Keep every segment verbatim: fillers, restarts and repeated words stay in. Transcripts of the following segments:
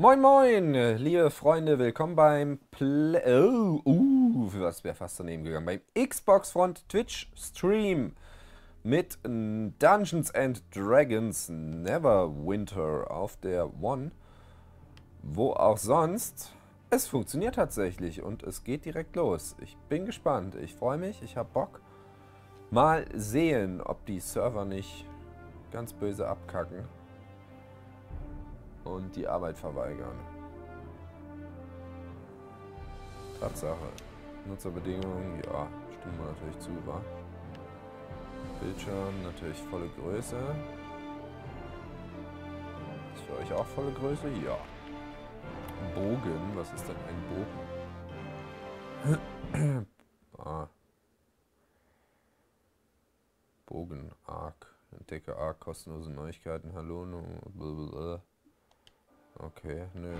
Moin moin, liebe Freunde, willkommen beim Play... Oh, uh, was wäre fast daneben gegangen. Beim Xbox Front Twitch Stream mit Dungeons and Dragons Neverwinter auf der One. Wo auch sonst. Es funktioniert tatsächlich und es geht direkt los. Ich bin gespannt, ich freue mich, ich habe Bock. Mal sehen, ob die Server nicht ganz böse abkacken und die Arbeit verweigern. Tatsache. Nutzerbedingungen, ja, stimmen wir natürlich zu, wa? Bildschirm natürlich volle Größe. Ist für euch auch volle Größe? Ja. Bogen, was ist denn ein Bogen? ah. Bogen, Arc. Entdecke Arc, kostenlose Neuigkeiten, hallo, blablabla. Okay, nö.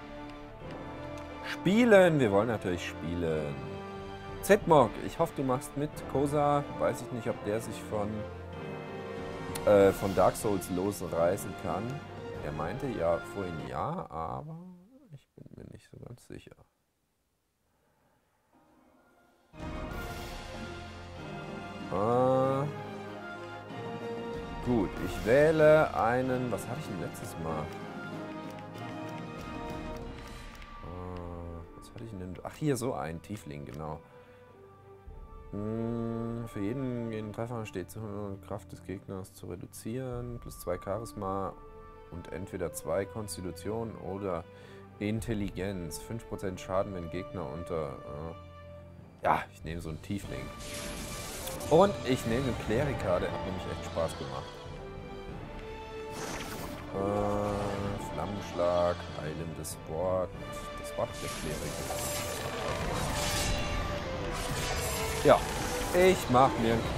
Spielen! Wir wollen natürlich spielen. Zedmog, ich hoffe, du machst mit. Kosa, weiß ich nicht, ob der sich von, äh, von Dark Souls losreißen kann. Er meinte ja vorhin ja, aber ich bin mir nicht so ganz sicher. Äh, gut, ich wähle einen... Was hatte ich denn letztes Mal? Ach, hier so ein Tiefling, genau. Hm, für jeden, jeden Treffer steht zu hundert Kraft des Gegners zu reduzieren, plus zwei Charisma und entweder zwei Konstitution oder Intelligenz. fünf Prozent Schaden, wenn Gegner unter... Äh ja, ich nehme so einen Tiefling. Und ich nehme einen Kleriker, der hat nämlich echt Spaß gemacht. Äh, Flammenschlag, heilendes Wort. Das war doch der Kleriker. Ja, ich mach mir einen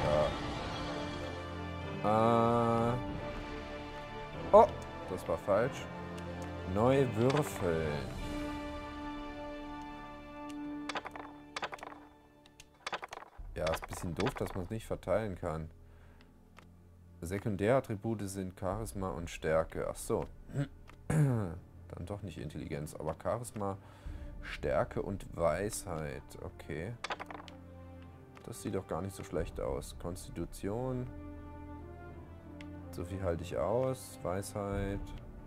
Kleriker. Äh. Oh, das war falsch. Neu würfeln. Ja, ist ein bisschen doof, dass man es nicht verteilen kann. Sekundärattribute sind Charisma und Stärke. Ach so. Dann doch nicht Intelligenz, aber Charisma, Stärke und Weisheit. Okay. Das sieht doch gar nicht so schlecht aus. Konstitution. So viel halte ich aus. Weisheit.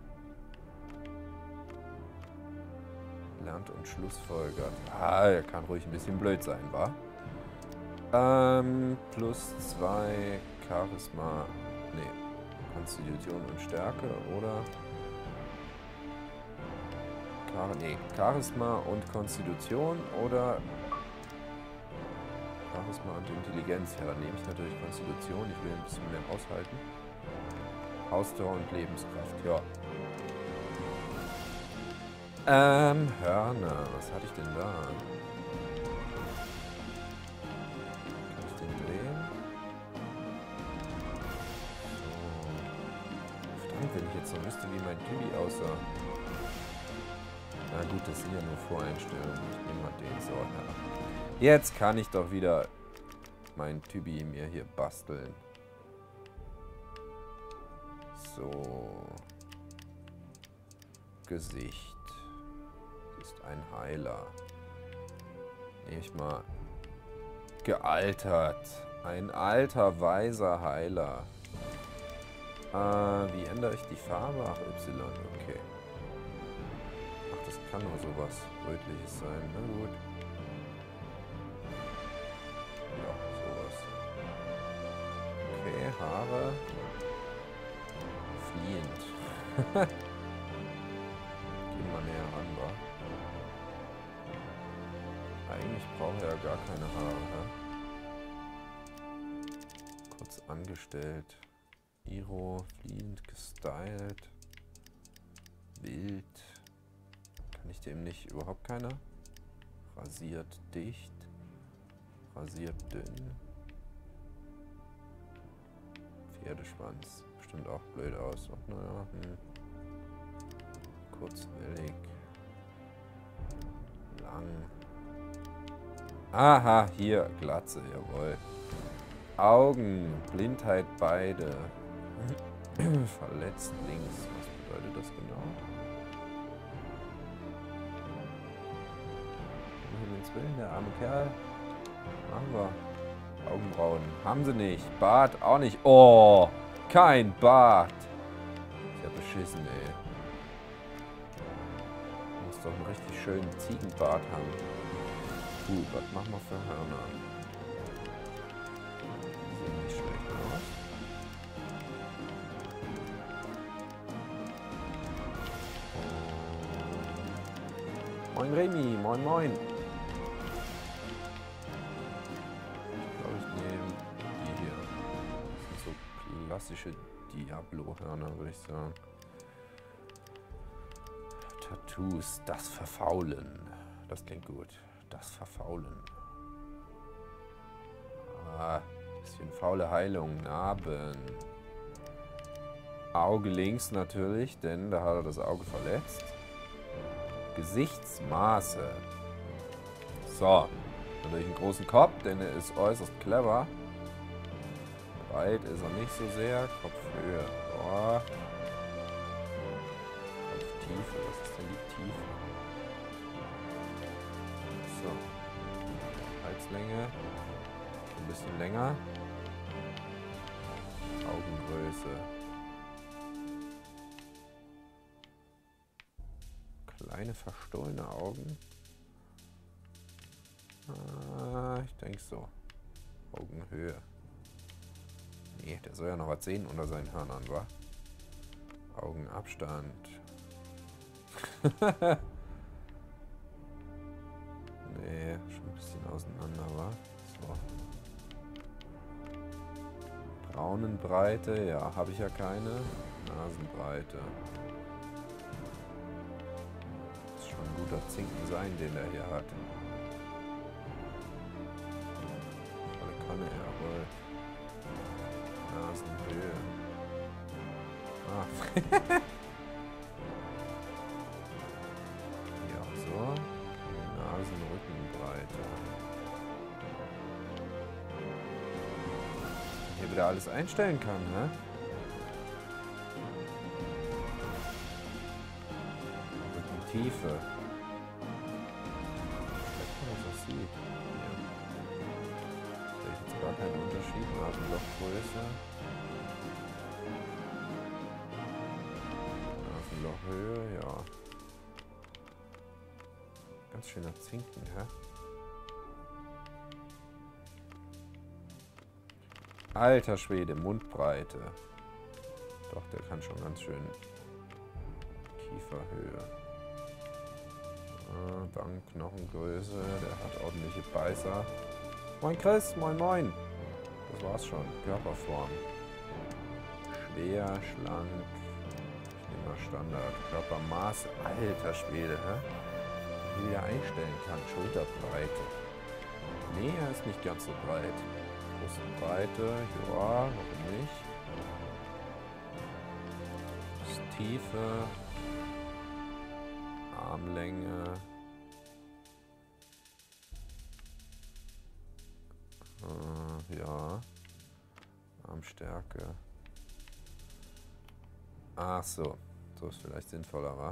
Lernt und schlussfolgert. Ah, er kann ruhig ein bisschen blöd sein, wa? Ähm, plus zwei Charisma. Nee. Konstitution und Stärke, oder? Char nee, Charisma und Konstitution oder Charisma und Intelligenz. Ja, dann nehme ich natürlich Konstitution. Ich will ein bisschen mehr aushalten. Ausdauer und Lebenskraft, ja. Ähm, Hörner. Was hatte ich denn da? Kann ich den drehen? So. Verdammt, wenn ich jetzt noch wüsste, wie mein Tibi aussah. Na gut, das sind ja nur Voreinstellungen. Ich nehme mal den so. Ja. Jetzt kann ich doch wieder mein Tibi mir hier basteln. So. Gesicht. Das ist ein Heiler. Nehme ich mal. Gealtert. Ein alter, weiser Heiler. Äh, wie ändere ich die Farbe? Ach, Y. Okay. Ach, das kann nur sowas Rötliches sein. Na gut. Ja, sowas. Okay, Haare. Fliehend. Gehen wir näher ran, wa? Eigentlich braucht er ja gar keine Haare, ne? Kurz angestellt. Iro, fliehend, gestylt. Wild. Kann ich dem nicht überhaupt keiner? Rasiert dicht. Rasiert dünn. Pferdeschwanz. Bestimmt auch blöd aus. Und naja, hm. Kurzwellig. Lang. Aha, hier. Glatze, jawohl. Augen. Blindheit beide. Verletzt links. Was bedeutet das genau? Gottes Willen, der arme Kerl. Machen wir. Augenbrauen. Haben sie nicht. Bart auch nicht. Oh, kein Bart. Ist ja beschissen, ey. Muss doch einen richtig schönen Ziegenbart haben. Gut, was machen wir für Hörner? Sieht nicht schlecht aus. Moin Remy, moin moin. Ich glaube, ich nehme die hier. Das sind so klassische Diablo-Hörner, würde ich sagen. Tattoos, das Verfaulen. Das klingt gut. Das Verfaulen. Ah, bisschen faule Heilung. Narben. Auge links natürlich, denn da hat er das Auge verletzt. Gesichtsmaße. So. Natürlich einen großen Kopf, denn er ist äußerst clever. Breit ist er nicht so sehr. Kopfhöhe. Oh. Kopftiefe. Was ist denn die Tiefe? So. Halslänge. Ein bisschen länger. Augengröße. Kleine verstohlene Augen. Ah, ich denke so. Augenhöhe. Nee, der soll ja noch was sehen unter seinen Hörnern, wa? Augenabstand. Nee, schon ein bisschen auseinander, wa? So. Braunenbreite, ja, habe ich ja keine. Nasenbreite. Ein guter Zinken sein, den er hier hat. Volle Kanne, jawohl. Nasenhöhe. Ah. Ja, so. Nasenrückenbreite. Hier wieder alles einstellen kann, ne? Tiefe. Vielleicht man das auch sieht. Ja. Sehe ich jetzt gar keinen Unterschied. Nasenlochgröße. Nasenlochhöhe, ja. Ganz schöner Zinken, hä? Alter Schwede, Mundbreite. Doch, der kann schon ganz schön. Kieferhöhe. Ah, dann Knochengröße, der hat ordentliche Beißer. Moin Chris, moin moin. Das war's schon. Körperform. Schwer, schlank. Ich nehme mal Standard. Körpermaß. Alter Schwede, hä? Wie wieder einstellen kann. Schulterbreite. Nee, er ist nicht ganz so breit. Brustbreite, ja, warum nicht? Tiefe. Armlänge. Äh, ja. Armstärke. Ach so. So ist vielleicht sinnvoller, wa?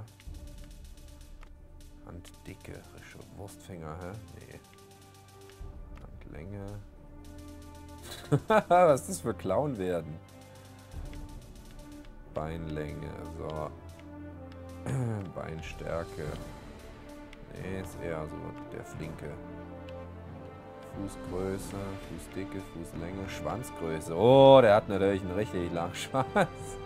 Handdicke. Rische Wurstfinger, hä? Nee. Handlänge. Was ist das für Clown werden? Beinlänge. So. Beinstärke. Nee, ist eher so der Flinke. Fußgröße, Fußdicke, Fußlänge, Schwanzgröße. Oh, der hat natürlich einen richtig langen Schwanz.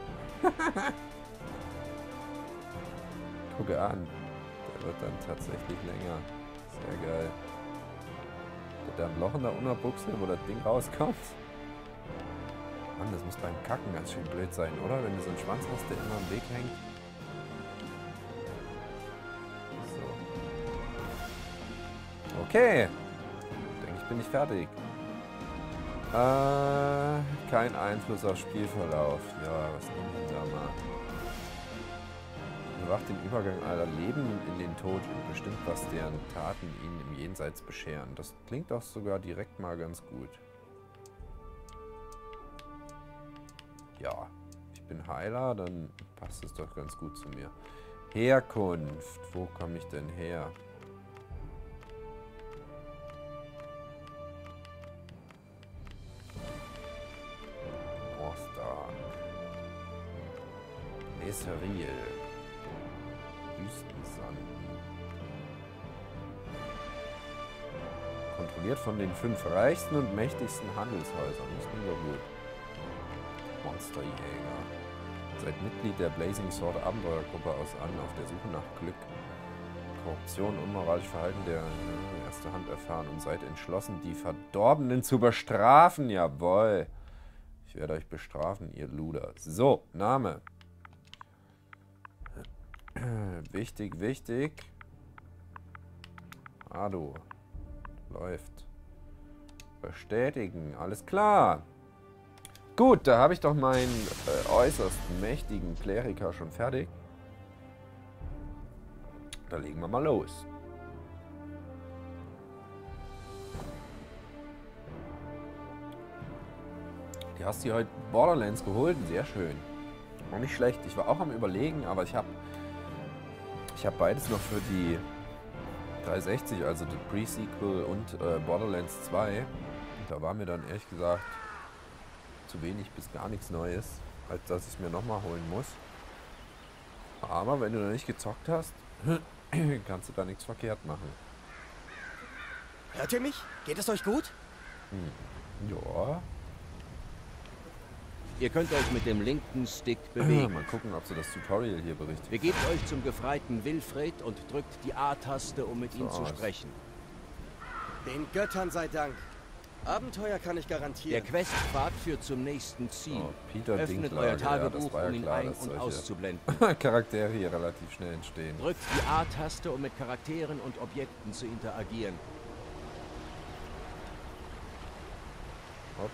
Gucke an. Der wird dann tatsächlich länger. Sehr geil. Wird da ein Loch in der Unterbuchse, wo das Ding rauskommt? Mann, das muss beim Kacken ganz schön blöd sein, oder? Wenn du so einen Schwanz hast, der immer am Weg hängt. Okay. Denke ich, bin ich fertig. Äh, kein Einfluss auf Spielverlauf. Ja, was nehme ich denn da mal? Bewacht den Übergang aller Leben in den Tod und bestimmt, was deren Taten ihnen im Jenseits bescheren. Das klingt doch sogar direkt mal ganz gut. Ja, ich bin Heiler, dann passt es doch ganz gut zu mir. Herkunft. Wo komme ich denn her? Azeril. Wüstensand. Kontrolliert von den fünf reichsten und mächtigsten Handelshäusern. Das klingt doch gut. Monsterjäger. Seid Mitglied der Blazing Sword Abenteuergruppe aus an, auf der Suche nach Glück. Korruption, unmoralisches Verhalten der äh, erste Hand erfahren und seid entschlossen, die Verdorbenen zu bestrafen. Jawohl. Ich werde euch bestrafen, ihr Luder. So, Name. Wichtig, wichtig. Ado. Läuft. Bestätigen. Alles klar. Gut, da habe ich doch meinen äh, äußerst mächtigen Kleriker schon fertig. Da legen wir mal los. Die hast du heute Borderlands geholt? Sehr schön. Auch nicht schlecht. Ich war auch am Überlegen, aber ich habe ich habe beides noch für die dreihundertsechzig, also die Pre-Sequel und äh, Borderlands zwei. Und da war mir dann ehrlich gesagt zu wenig bis gar nichts Neues, als dass ich es mir nochmal holen muss. Aber wenn du noch nicht gezockt hast, kannst du da nichts verkehrt machen. Hört ihr mich? Geht es euch gut? Hm. Ja. Ihr könnt euch mit dem linken Stick bewegen. Mal gucken, ob sie das Tutorial hier berichtet. Begebt euch zum gefreiten Wilfred und drückt die A-Taste, um mit so ihm aus. zu sprechen. Den Göttern sei Dank. Abenteuer kann ich garantieren. Der Questpfad führt zum nächsten Ziel. Oh, Peter Öffnet Dinklage. euer Tagebuch, Ja, ja um ihn klar, ein- dass und solche auszublenden. Charaktere hier relativ schnell entstehen. Drückt die A-Taste, um mit Charakteren und Objekten zu interagieren. Ups.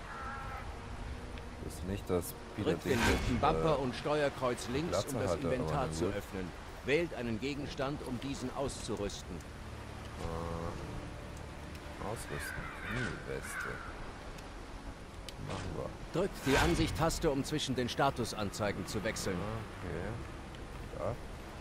Ich wusste nicht, dass Peter Drückt den Dinklage, linken Bumper äh, und Steuerkreuz links, Glatze um das hatte, aber Inventar na zu gut. öffnen. Wählt einen Gegenstand, um diesen auszurüsten. äh, ausrüsten. Weste. Machen wir. Drückt die Ansicht-Taste, um zwischen den Statusanzeigen zu wechseln. Okay. Da.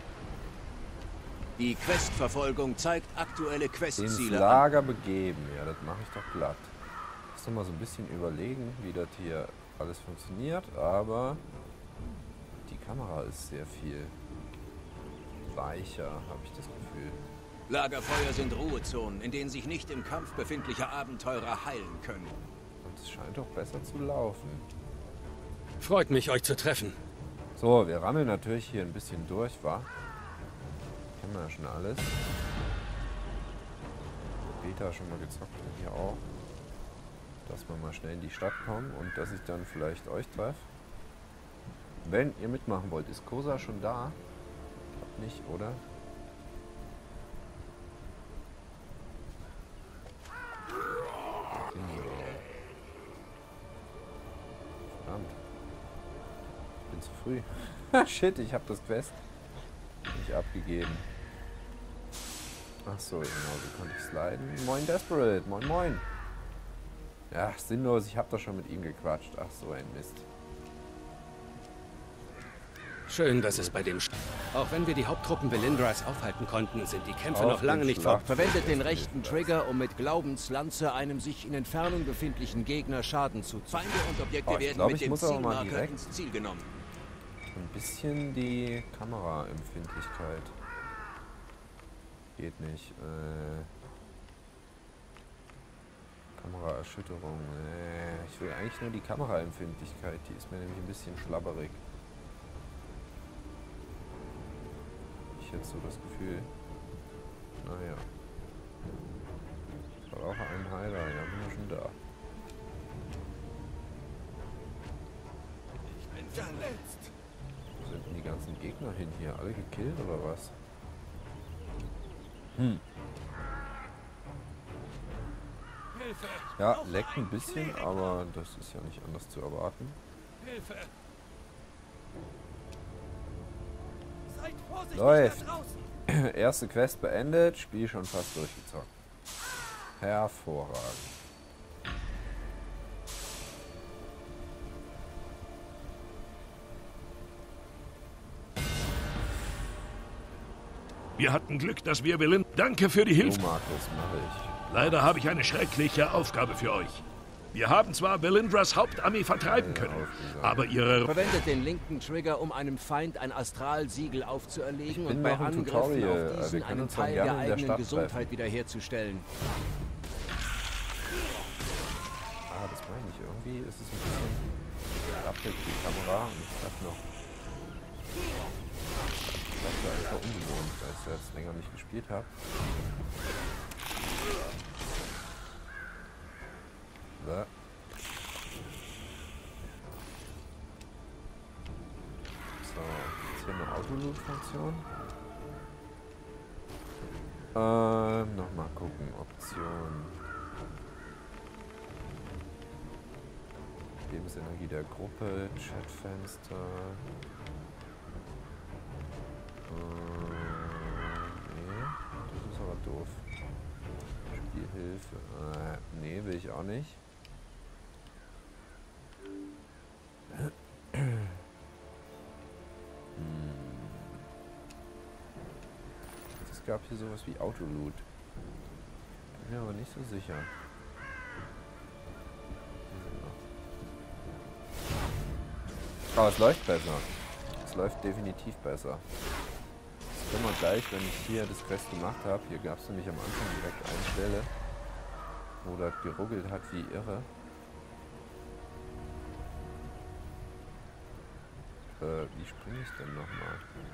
Die Questverfolgung zeigt aktuelle Ins Questziele an. Lager begeben. Ja, das mache ich doch glatt. Ich muss noch mal so ein bisschen überlegen, wie das hier alles funktioniert, aber die Kamera ist sehr viel weicher, habe ich das Gefühl. Lagerfeuer sind Ruhezonen, in denen sich nicht im Kampf befindliche Abenteurer heilen können. Und es scheint auch besser zu laufen. Freut mich, euch zu treffen. So, wir rammeln natürlich hier ein bisschen durch, wa? Kennen wir ja schon alles. Beta schon mal gezockt, hier auch. Dass wir mal schnell in die Stadt kommen und dass ich dann vielleicht euch treffe. Wenn ihr mitmachen wollt, ist Kosa schon da? Glaub nicht, oder? Verdammt. Ich bin zu früh. Shit, ich habe das Quest nicht abgegeben. Ach so, genau, wie konnte ich sliden? Moin Desperate, moin moin. Ja, sinnlos, ich habe doch schon mit ihm gequatscht. Ach so, ein Mist. Schön, dass es bei dem... St Auch wenn wir die Haupttruppen Belindras aufhalten konnten, sind die Kämpfe Auf noch lange den nicht Schlacht- fort. Verwendet den rechten Trigger, um mit Glaubenslanze einem sich in Entfernung befindlichen Gegner Schaden zu. Feinde und Objekte Oh, ich werden glaub, mit ich dem muss aber mal Zielmarker direkt- ins Ziel genommen. Ein bisschen die Kameraempfindlichkeit. Geht nicht. Äh, Kameraerschütterung. Äh, ich will eigentlich nur die Kameraempfindlichkeit. Die ist mir nämlich ein bisschen schlabberig. Ich jetzt so das Gefühl. Naja. Ich brauche einen Heiler. Ja, bin ja schon da. Wo sind denn die ganzen Gegner hin hier? Alle gekillt oder was? Hm. Ja, leckt ein bisschen, aber das ist ja nicht anders zu erwarten. Hilfe! Seid vorsichtig Läuft. da draußen! Erste Quest beendet, Spiel schon fast durchgezockt. Hervorragend. Wir hatten Glück, dass wir Willen. Danke für die So, Hilfe. Markus, mache ich. Leider habe ich eine schreckliche Aufgabe für euch. Wir haben zwar Belindras Hauptarmee vertreiben können, aber ihre... Verwendet den linken Trigger, um einem Feind ein Astralsiegel aufzuerlegen und bin bei noch im Angriffen Tutorial. auf Wir diesen können einen uns dann Teil gerne der in der eigenen Stadt Gesundheit treffen. wiederherzustellen. Ah, das meine ich. Irgendwie ist es ein bisschen abhängig, die Kamera. Und ich hab noch... Das war einfach ungewohnt, weil ich jetzt länger nicht gespielt habe. So. So, jetzt hier eine Autoloot-Funktion. Äh, nochmal gucken. Option. Lebensenergie der Gruppe, Chatfenster. Äh, nee, das ist aber doof. Spielhilfe. Äh, nee, will ich auch nicht. Hm. Es gab hier sowas wie Autoloot. Bin mir aber nicht so sicher. Aber es läuft besser. Es läuft definitiv besser. Das können wir gleich, wenn ich hier das Quest gemacht habe. Hier gab es nämlich am Anfang direkt eine Stelle, wo das geruggelt hat wie irre. Äh, wie springe ich denn nochmal?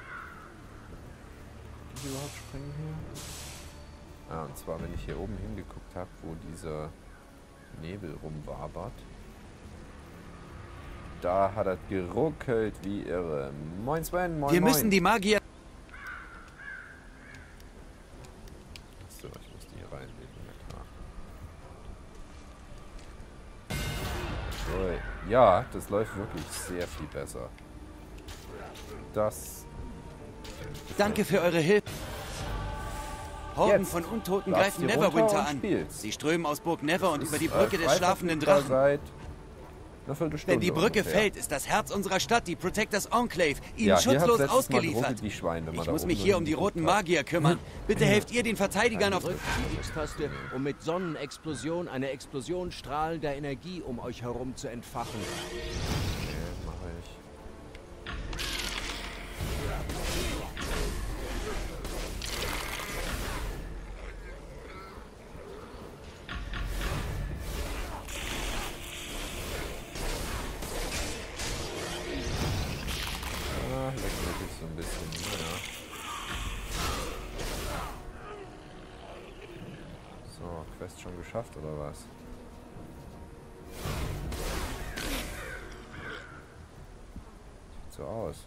Kann ich überhaupt springen hier? Ah, und zwar, wenn ich hier oben hingeguckt habe, wo dieser Nebel rumwabert. Da hat er geruckelt wie irre. Moin Sven, moin Wir moin. müssen die Magier... So, ich muss die hier reinlegen, ja klar. So, ja, das läuft wirklich sehr viel besser. Das... Danke für eure Hilfe. Horden Jetzt. von Untoten Lasst greifen die runter Neverwinter und an. spielt's. Sie strömen aus Burg Never und ist, über die äh, Brücke des frei schlafenden verfügbar Drachen. Seit einer Viertelstunde Wenn die Brücke ungefähr. fällt, ist das Herz unserer Stadt, die Protectors Enclave, ihnen Ja, hier hat's schutzlos letztes Mal ausgeliefert. geruckelt wie Schwein, wenn man Ich da muss oben mich nur hier um die hingeguckt roten hat. Magier kümmern. Bitte helft ihr den Verteidigern auf... Drückt die X-Taste, um mit Sonnenexplosion eine Explosionsstrahl der Energie um euch herum zu entfachen. Okay, mache ich. Ah, leckt wirklich so ein bisschen, naja. So, Quest schon geschafft oder was? Sieht so aus.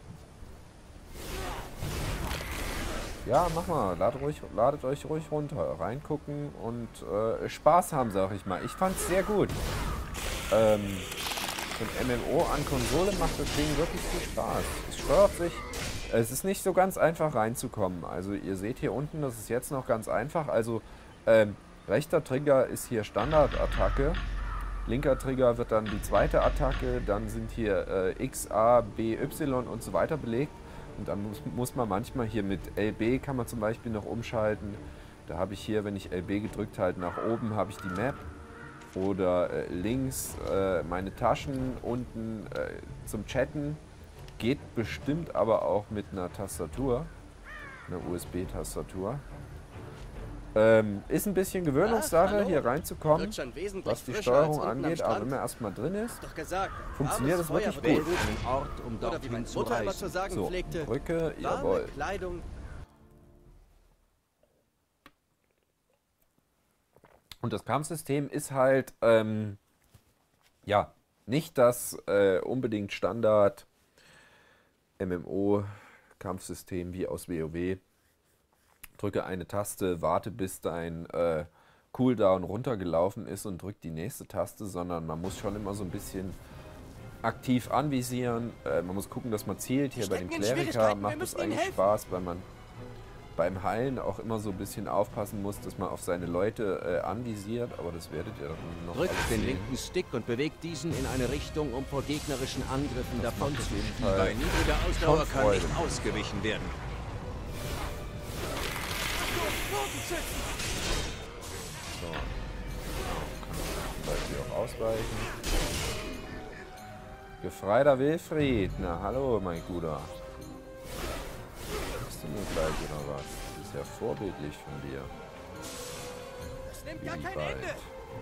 Ja, mach mal. Ladet, ruhig, ladet euch ruhig runter. Reingucken und äh, Spaß haben, sag ich mal. Ich fand's sehr gut. Ähm, so ein M M O an Konsole macht das Ding wirklich viel Spaß. Es steuert sich. Es ist nicht so ganz einfach reinzukommen. Also ihr seht hier unten, das ist jetzt noch ganz einfach. Also ähm, rechter Trigger ist hier Standardattacke. Linker Trigger wird dann die zweite Attacke. Dann sind hier äh, X, A, B, Y und so weiter belegt. Und dann muss, muss man manchmal hier mit L B kann man zum Beispiel noch umschalten. Da habe ich hier, wenn ich L B gedrückt halte, nach oben habe ich die Map. Oder äh, links äh, meine Taschen, unten äh, zum Chatten. Geht bestimmt aber auch mit einer Tastatur. Einer U S B-Tastatur. Ähm, ist ein bisschen Gewöhnungssache, Ach, hallo. hier reinzukommen, Wird schon wesentlich was die frischer Steuerung als unten am angeht. Aber Strand. wenn man erstmal drin ist, Doch gesagt, funktioniert warmes das wirklich Feuer gut. brennt. Einen Ort, um Oder wie dorthin meine zu Mutter immer reisen. zu sagen so, pflegte, Brücke, warme jawohl. Kleidung. Und das Kampfsystem ist halt, ähm, ja, nicht das äh, unbedingt Standard M M O-Kampfsystem wie aus WoW. Drücke eine Taste, warte bis dein äh, Cooldown runtergelaufen ist und drück die nächste Taste, sondern man muss schon immer so ein bisschen aktiv anvisieren. Äh, man muss gucken, dass man zielt. Hier bei dem stecken in Kleriker Schwierigkeiten, wir macht es müssen ihnen eigentlich helfen. Spaß, weil man beim Heilen auch immer so ein bisschen aufpassen muss, dass man auf seine Leute äh, anvisiert, aber das werdet ihr dann noch Drückt alles den sehen. linken Stick und bewegt diesen in eine Richtung, um vor gegnerischen Angriffen Das macht auf davonzuziehen. jeden Fall Bei niedriger Ausdauer schon kann Freude. nicht ausgewichen werden. So. Genau, kann man vielleicht hier auch ausweichen. Gefreiter Wilfried. Na, hallo, mein Guter. Bist du nur gleich oder was? Das ist ja vorbildlich von dir. Das nimmt gar kein Ende.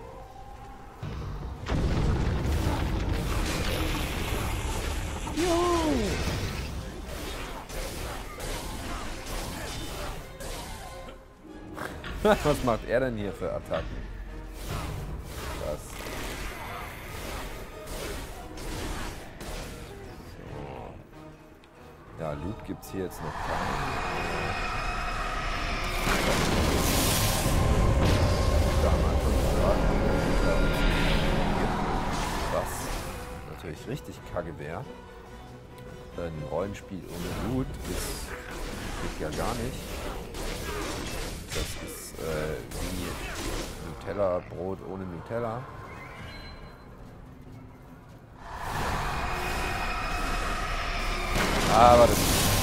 Was macht er denn hier für Attacken? Das. So. Ja, Loot gibt es hier jetzt noch keinen. Was natürlich richtig kacke wäre. Ein Rollenspiel ohne Loot ist, geht ja gar nicht. Das ist äh, wie Nutella-Brot ohne Nutella. Aber das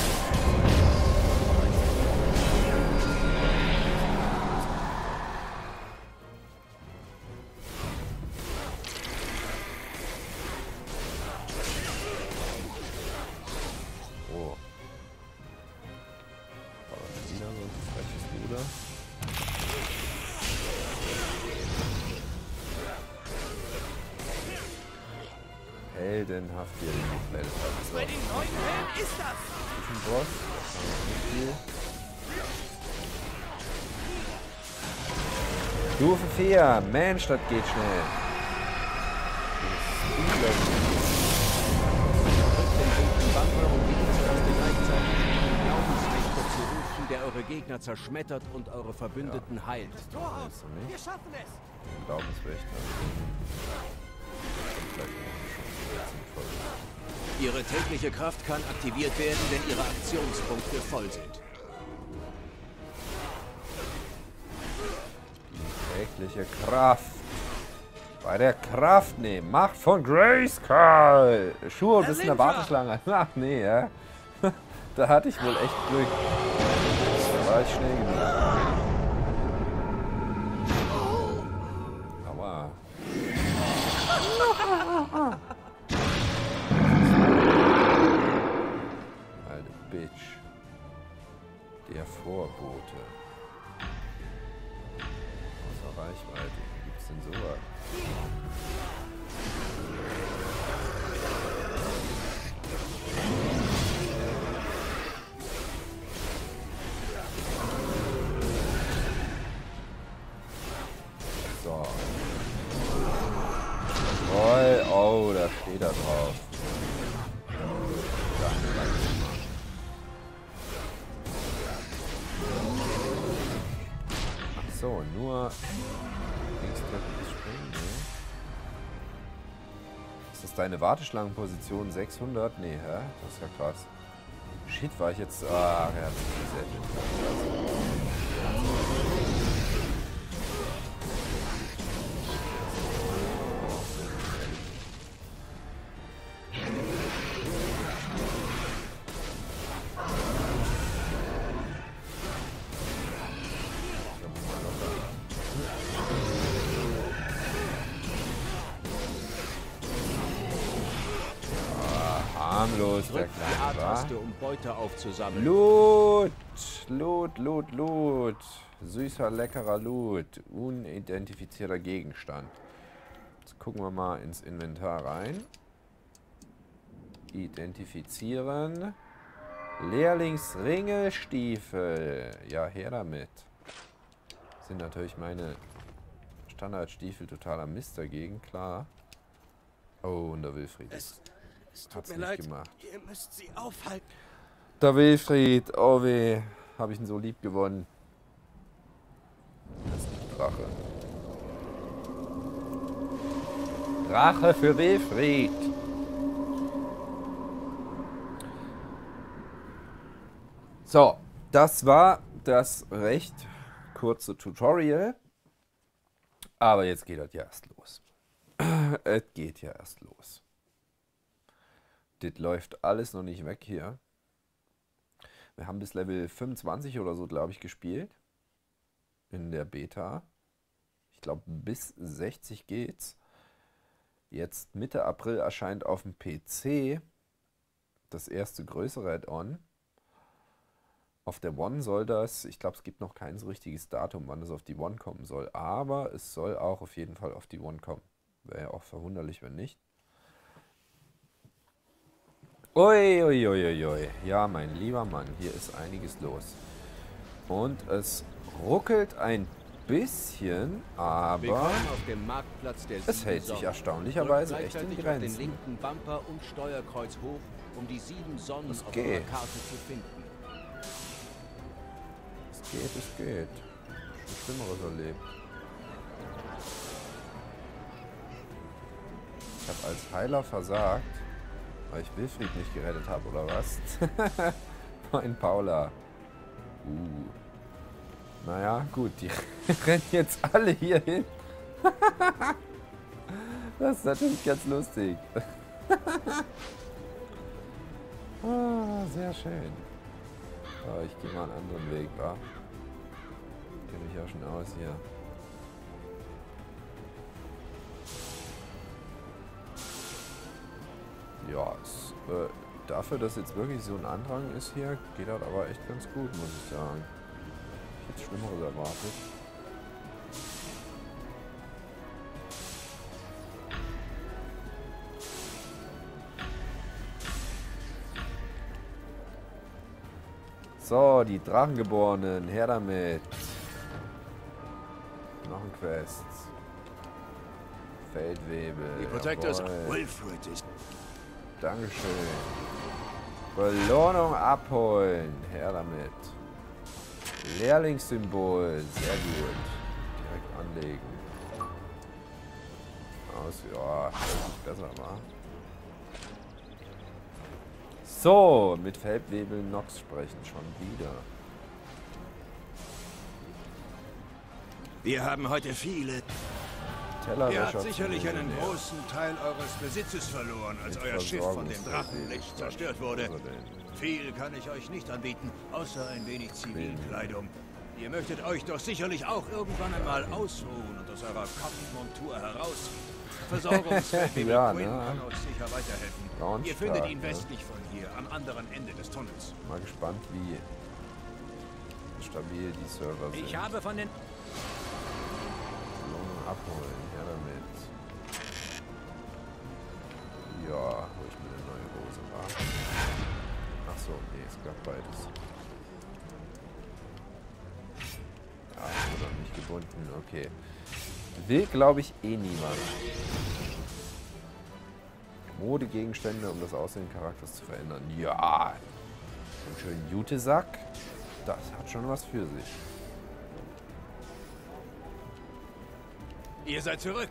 oh. Aber wieder so ein freches Ruder. Heldenhaft hier den Feld. Bei den neuen Helden ist das! Ist ein Boss. Nicht viel. Stufe vier. Mensch, das geht schnell. Der eure Gegner zerschmettert und eure Verbündeten ja. heilt. Das Tor auf! Wir schaffen es! Glaubenswächter. Ihre tägliche Kraft kann aktiviert werden, wenn ihre Aktionspunkte voll sind. Die tägliche Kraft. Bei der Kraft nehmen. Macht von Grayskull. Schuhe bis in der Warteschlange. Ach nee, ja. Da hatte ich wohl echt Glück. Da war ich schnell genug. Aua. Alte Bitch. Der Vorbote. Außer Reichweite. Wie gibt's denn sowas? So. Roll. Oh, da steht er drauf. Ach so, nur Linkstreppen ist springen, ne? Ist das deine Warteschlangenposition sechshundert? Nee, hä? Das ist ja krass. Shit, war ich jetzt... Ah, er hat sich gesettet. Harmlos, der Kleine, wa? Um Beute aufzusammeln. Loot! Loot, Loot, Loot. Süßer, leckerer Loot. Unidentifizierter Gegenstand. Jetzt gucken wir mal ins Inventar rein. Identifizieren. Lehrlingsringelstiefel. Ja, her damit. Sind natürlich meine Standardstiefel totaler Mist dagegen, klar. Oh, und der Wilfried ist. Es tut mir leid, gemacht. Ihr müsst sie aufhalten. Der Wilfried, oh weh, habe ich ihn so lieb gewonnen. Das ist die Drache. Drache für Wilfried. So, das war das recht kurze Tutorial. Aber jetzt geht das ja erst los. Es geht ja erst los. Das läuft alles noch nicht weg hier. Wir haben bis Level fünfundzwanzig oder so, glaube ich, gespielt. In der Beta. Ich glaube, bis sechzig geht's. Jetzt Mitte April erscheint auf dem P C das erste größere Add-on. Auf der One soll das, ich glaube, es gibt noch kein so richtiges Datum, wann es auf die One kommen soll. Aber es soll auch auf jeden Fall auf die One kommen. Wäre ja auch verwunderlich, wenn nicht. Uiuiuiui. Ui, ui, ui. Ja, mein lieber Mann, hier ist einiges los. Und es ruckelt ein bisschen, aber Willkommen auf dem Marktplatz der es hält sich erstaunlicherweise echt in den Grenzen. linken Bumper und Steuerkreuz hoch, um die sieben Sonnen Es auf geht. eurer Karte zu finden. Es geht, es geht. Schon Schlimmeres erlebt. Ich habe als Heiler versagt, weil ich Wilfried nicht gerettet habe, oder was? Mein Paula. Uh. Naja, gut, die rennen jetzt alle hier hin. Das ist natürlich ganz lustig. Ah, sehr schön. So, ich gehe mal einen anderen Weg, wa? Kenne ich ja schon aus hier. Ja, es, äh, dafür, dass jetzt wirklich so ein Andrang ist hier, geht das aber echt ganz gut, muss ich sagen. Ich hätte Schlimmeres erwartet. So, die Drachengeborenen, her damit. Noch ein Quest. Feldwebel. Die Protectors. jawohl. Wilfred ist. Dankeschön. Belohnung abholen. Her damit. Lehrlingssymbol. Sehr gut. Direkt anlegen. Aus, ja, das ist besser, wa? So, mit Feldwebel Nox sprechen schon wieder. Wir haben heute viele. Teller Ihr habt sicherlich einen großen Teil eures Besitzes verloren, als euer Schiff von dem Drachenlicht zerstört wurde. Viel kann ich euch nicht anbieten, außer ein wenig Zivilkleidung. Ihr möchtet euch doch sicherlich auch irgendwann einmal ausruhen und aus eurer Kopfmontur heraus. Versorgungsfeldwebel Ja, Quinn ne? kann euch sicher weiterhelfen. Ganz Ihr findet stark, ihn ne? westlich von hier, am anderen Ende des Tunnels. Mal gespannt, wie stabil die Server sind. Ich habe von den... Belohnung abholen, her damit. Ja, hol ich mir eine neue Hose, wa? Achso, nee, es gab beides. Ja, ich wurde auch nicht gebunden, okay. Will, glaube ich, eh niemand. Modegegenstände, um das Aussehen des Charakters zu verändern. Ja, so einen schönen Jutesack, das hat schon was für sich. Ihr seid zurück.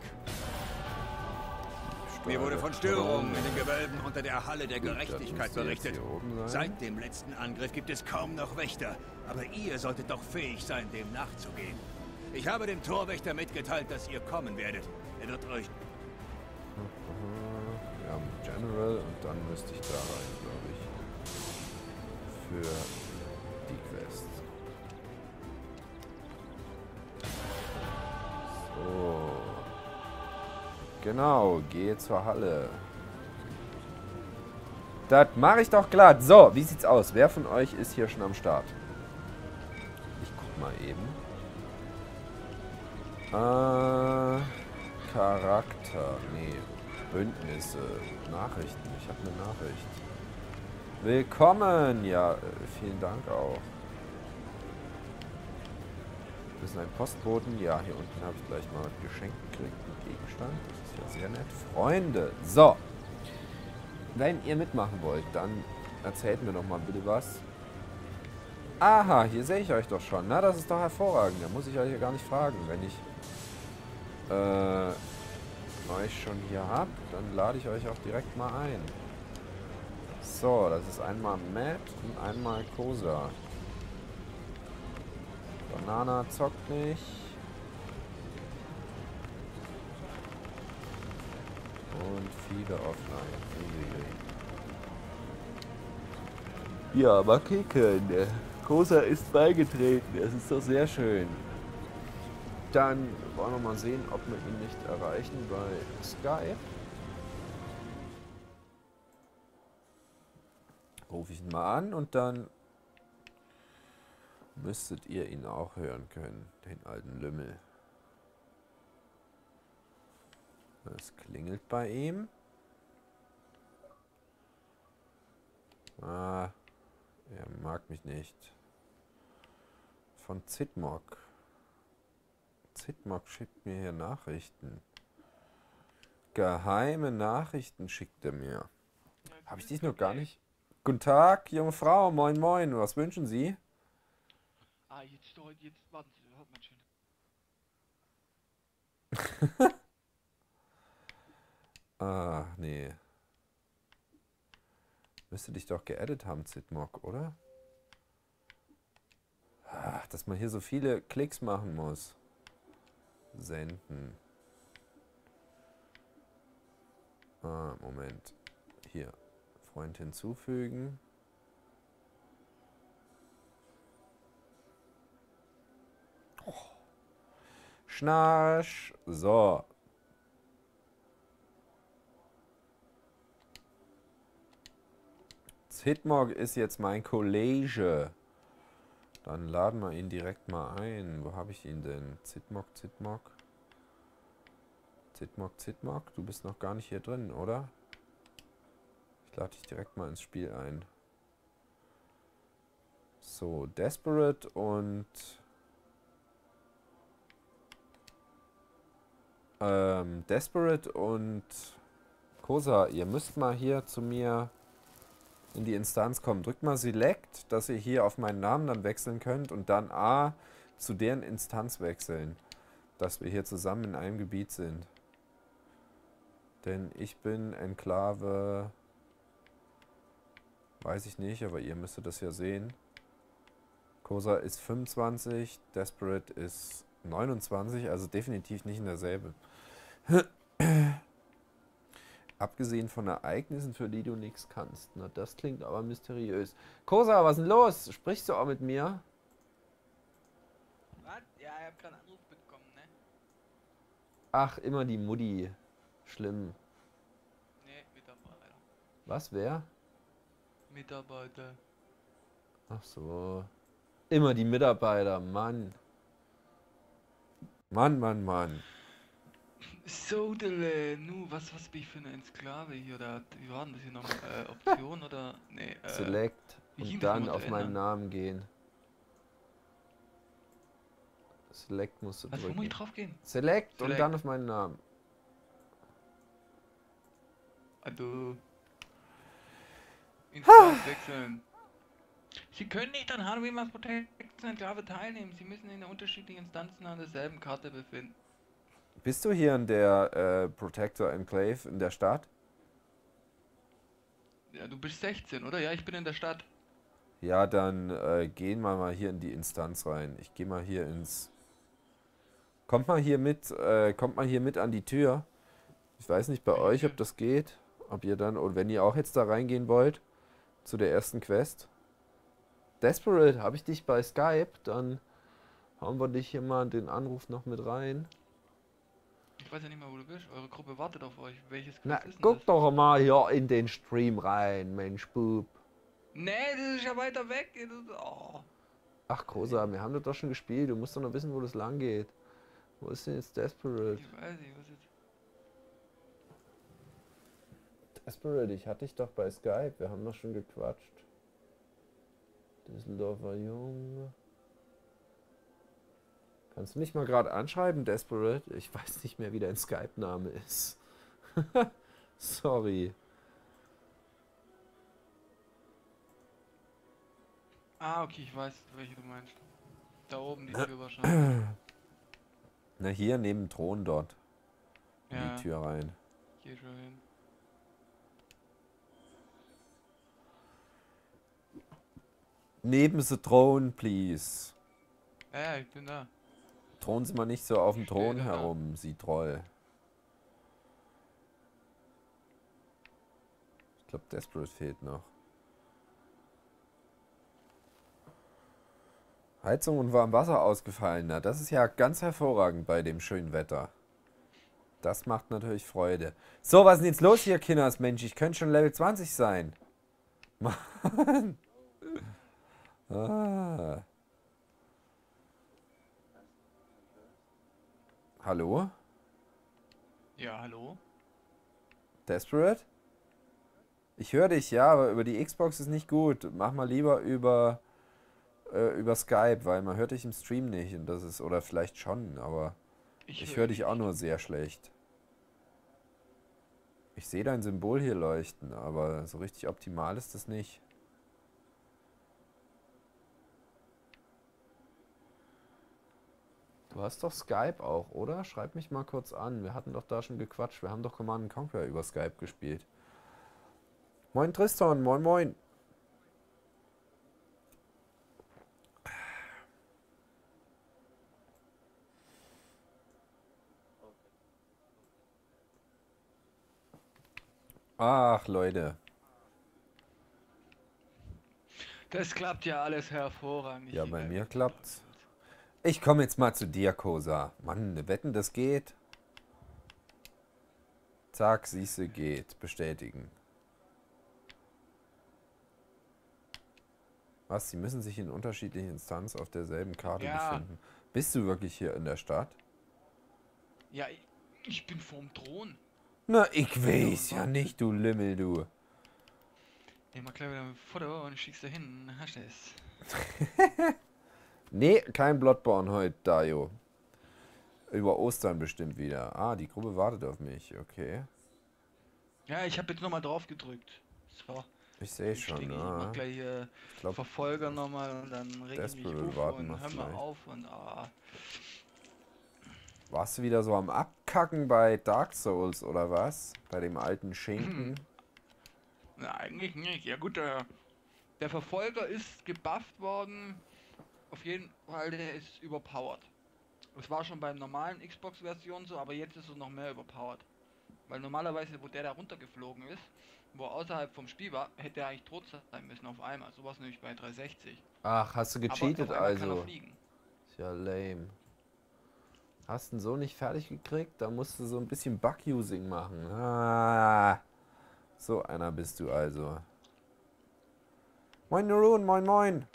Mir wurde von Störungen in den Gewölben unter der Halle der Gerechtigkeit berichtet. Seit dem letzten Angriff gibt es kaum noch Wächter, aber ihr solltet doch fähig sein, dem nachzugehen. Ich habe dem Torwächter mitgeteilt, dass ihr kommen werdet. Er wird euch... Wir haben General und dann müsste ich da rein, glaube ich. Für die Quest. So. Genau, gehe zur Halle. Das mache ich doch glatt. So, wie sieht's aus? Wer von euch ist hier schon am Start? Ich guck mal eben. Äh, Charakter. Nee. Bündnisse. Nachrichten. Ich habe eine Nachricht. Willkommen. Ja, äh, vielen Dank auch. Wir sind ein Postboten. Ja, hier unten habe ich gleich mal geschenkt gekriegt. Einen Gegenstand. Das ist ja sehr nett. Freunde. So. Wenn ihr mitmachen wollt, dann erzählt mir doch mal bitte was. Aha, hier sehe ich euch doch schon. Na, das ist doch hervorragend. Da muss ich euch ja gar nicht fragen. Wenn ich äh, euch schon hier habe, dann lade ich euch auch direkt mal ein. So, das ist einmal Matt und einmal Kosa. Banana zockt nicht. Und viele offline. Ja, mal kicken. Kosa ist beigetreten. Das ist doch sehr schön. Dann wollen wir mal sehen, ob wir ihn nicht erreichen bei Skype. Rufe ich ihn mal an und dann müsstet ihr ihn auch hören können, den alten Lümmel. Es klingelt bei ihm. Ah, er mag mich nicht. Von Zitmog. Zitmog schickt mir hier Nachrichten. Geheime Nachrichten schickt er mir. Habe ich dich noch gar nicht? Guten Tag, junge Frau. Moin, moin. Was wünschen Sie? Ah, jetzt, jetzt warten Sie, hört man schön. Ah, nee. Müsste dich doch geaddet haben, Zitmog, oder? Ach, dass man hier so viele Klicks machen muss. Senden. Ah, Moment. Hier. Freund hinzufügen. Oh. Schnarch. So. Zitmog ist jetzt mein Kollege. Dann laden wir ihn direkt mal ein. Wo habe ich ihn denn? Zitmog, Zitmog. Zitmog, Zitmog. Du bist noch gar nicht hier drin, oder? Ich lade dich direkt mal ins Spiel ein. So, Desperate und ähm, Desperate und Kosa, ihr müsst mal hier zu mir in die Instanz kommen. Drückt mal Select, dass ihr hier auf meinen Namen dann wechseln könnt und dann A zu deren Instanz wechseln. Dass wir hier zusammen in einem Gebiet sind. Denn ich bin Enklave, weiß ich nicht, aber ihr müsstet das ja sehen. Kosa ist fünfundzwanzig, Desperate ist neunundzwanzig, also definitiv nicht in derselbe. Abgesehen von Ereignissen, für die du nichts kannst. Na, das klingt aber mysteriös. Kosa, was ist denn los? Sprichst du auch mit mir? Was? Ja, ich hab gerade einen Anruf bekommen, ne? Ach, immer die Mutti. Schlimm. Ne, Mitarbeiter. Was, wer? Mitarbeiter. Ach so. Immer die Mitarbeiter, Mann. Mann, Mann, Mann. So, Dele, nu, was, was bin ich für eine Enklave hier? Oder wie war denn das hier nochmal? Äh, Option oder? Ne, äh. Select wie hieß und das dann nochmal auf zu meinen ändern? Namen gehen. Select musst du Was, wo muss ich drücken. drauf gehen? Select und Select. dann auf meinen Namen. Also. Instanz wechseln. Sie können nicht an Hardware Protection Enklave teilnehmen. Sie müssen in der unterschiedlichen Instanzen an derselben Karte befinden. Bist du hier in der äh, Protector Enclave in der Stadt? Ja, du bist sechzehn, oder? Ja, ich bin in der Stadt. Ja, dann äh, gehen wir mal hier in die Instanz rein. Ich gehe mal hier ins... Kommt mal hier mit, äh, kommt mal hier mit an die Tür. Ich weiß nicht bei euch, ob das geht. Ob ihr dann, und wenn ihr auch jetzt da reingehen wollt, zu der ersten Quest. Desperate, habe ich dich bei Skype? Dann hauen wir dich hier mal den Anruf noch mit rein. Ich weiß ja nicht mehr, wo du bist. Eure Gruppe wartet auf euch. Welches Quiz Na, ist denn guck das? doch mal hier in den Stream rein, Mensch, Bub. Nee, das ist ja weiter weg. Das, oh. Ach, Kosa, wir haben das doch schon gespielt. Du musst doch noch wissen, wo das lang geht. Wo ist denn jetzt Desperate? Ich weiß nicht, was jetzt... Desperate, ich hatte dich doch bei Skype. Wir haben doch schon gequatscht. Düsseldorfer Junge. Kannst du mich mal gerade anschreiben, Desperate? Ich weiß nicht mehr, wie dein Skype-Name ist. Sorry. Ah, okay, ich weiß, welche du meinst. Da oben die Tür wahrscheinlich. Na, hier neben dem Thron dort. In Ja, die Tür rein. geh schon hin. Neben the throne, please. Ja, ja, ich bin da. Thron Sie mal nicht so auf dem Ich stehe Thron da. herum, Sie Troll. Ich glaube, Desperate fehlt noch. Heizung und warm Wasser ausgefallen. Na, das ist ja ganz hervorragend bei dem schönen Wetter. Das macht natürlich Freude. So, was ist denn jetzt los hier, Kinders? Mensch, ich könnte schon Level zwanzig sein. Mann. Ah. Hallo? Ja, hallo? Desperate? Ich höre dich, ja, aber über die Xbox ist nicht gut. Mach mal lieber über, äh, über Skype, weil man hört dich im Stream nicht. Und das ist, oder vielleicht schon, aber ich, ich höre dich auch nur sehr schlecht. Ich sehe dein Symbol hier leuchten, aber so richtig optimal ist das nicht. Du hast doch Skype auch, oder? Schreib mich mal kurz an. Wir hatten doch da schon gequatscht. Wir haben doch Command and Conquer über Skype gespielt. Moin Tristan, moin moin. Ach, Leute. Das klappt ja alles hervorragend. Ja, bei mir klappt's. Ich komme jetzt mal zu dir, Kosa. Mann, wetten, das geht. Zack, siehste, geht. Bestätigen. Was? Sie müssen sich in unterschiedlichen Instanzen auf derselben Karte Ja. befinden. Bist du wirklich hier in der Stadt? Ja, ich, ich bin vorm Thron. Na, ich weiß ja nicht, du Lümmel, du. Nimm mal gleich wieder ein Foto und schickst du hin. Hast du es? Nee, kein Bloodborne heute, Dario. Über Ostern bestimmt wieder. Ah, die Gruppe wartet auf mich, okay. Ja, ich habe jetzt nochmal drauf gedrückt. So. Ich sehe Ich schon, stecke ah. mal gleich äh, Ich glaub, Verfolger nochmal und dann reg ich mich Desperate auf warten und noch hör mal vielleicht. auf und ah. warst du wieder so am Abkacken bei Dark Souls oder was? Bei dem alten Schinken? Na, eigentlich nicht. Ja gut, der, der Verfolger ist gebufft worden. Auf jeden Fall, der ist überpowered. Das war schon beim normalen Xbox-Version so, aber jetzt ist er noch mehr überpowered. Weil normalerweise, wo der da runtergeflogen ist, wo er außerhalb vom Spiel war, hätte er eigentlich tot sein müssen auf einmal. So war es nämlich bei dreihundertsechzig. Ach, hast du gecheatet aber auf einmal kann er also? fliegen. Ist ja lame. Hast du ihn so nicht fertig gekriegt? Da musst du so ein bisschen Bug-Using machen. Ah, so einer bist du also. Moin Narun, moin moin.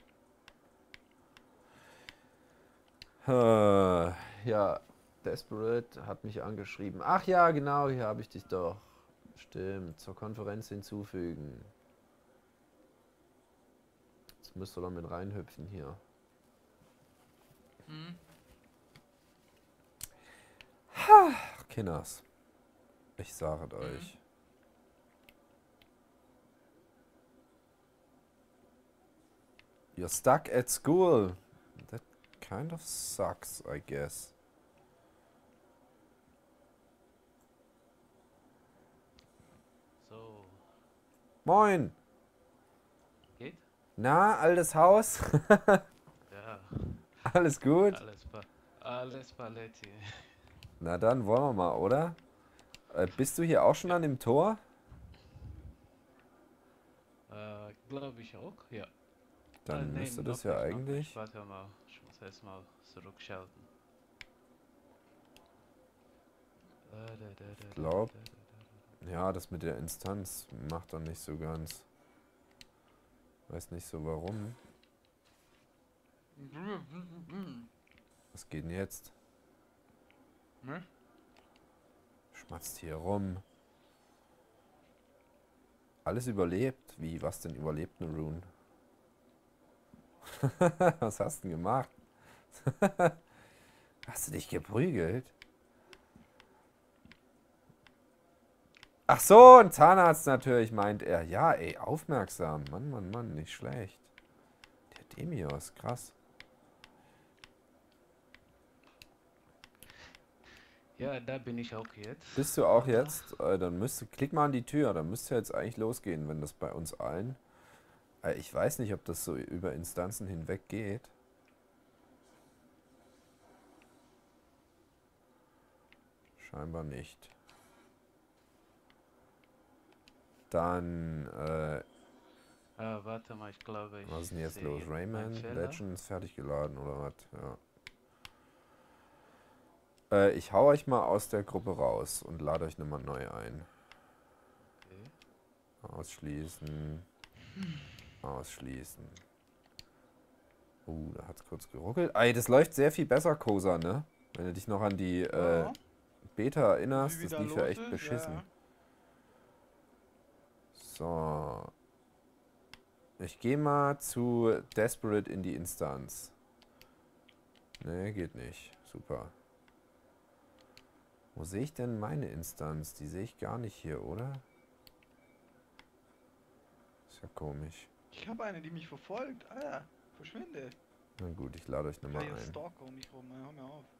Äh, ja, Desperate hat mich angeschrieben. Ach ja, genau, hier habe ich dich doch. Stimmt, zur Konferenz hinzufügen. Jetzt müsst ihr doch mit reinhüpfen hier. Hm? Kinders. Ich sage es euch. You're stuck at school. That kind of sucks, I guess. So, Moin. geht? Na, altes Haus? Ja, Alles gut? alles, pa alles Paletti. Na dann wollen wir mal, oder? Äh, bist du hier auch schon an dem Tor? Äh, glaube ich auch, ja. Dann Äh, nee, müsste das noch ja nicht, noch eigentlich... nicht. Warte mal, ich muss erstmal zurückschalten. Äh, da, da, da, da, glaub- da, da, da, Ja, das mit der Instanz macht dann nicht so ganz. Weiß nicht so warum. Was geht denn jetzt? Ne? Schmatzt hier rum. Alles überlebt? Wie, was denn überlebt, eine Rune? Was hast du denn gemacht? Hast du dich geprügelt? Ach so, ein Zahnarzt natürlich, meint er. Ja, ey, aufmerksam. Mann, Mann, Mann, nicht schlecht. Der Demios, krass. Ja, da bin ich auch jetzt. Bist du auch Warte. jetzt? Äh, dann müsste, klick mal an die Tür, dann müsste jetzt eigentlich losgehen, wenn das bei uns allen... Äh, ich weiß nicht, ob das so über Instanzen hinweg geht. Scheinbar nicht. Dann, äh, Äh, warte mal, ich glaube, ich Was ist denn jetzt sehe los? einen Rayman Fehler. Legends fertig geladen oder was? Ja. Äh, ich hau euch mal aus der Gruppe raus und lade euch nochmal neu ein. Okay. Ausschließen. Ausschließen. Uh, da hat's kurz geruckelt. Ey, das läuft sehr viel besser, Kosa, ne? Wenn du dich noch an die äh, Ja. Beta erinnerst, Wie das wieder lief ja los echt ist, beschissen. ja. So. Ich gehe mal zu Desperate in die Instanz. Ne, geht nicht. Super. Wo sehe ich denn meine Instanz? Die sehe ich gar nicht hier, oder? Ist ja komisch. Ich habe eine, die mich verfolgt. Alter, verschwinde. Na gut, ich lade euch nochmal Kai ein. Stalker um mich rum. Hör mir auf.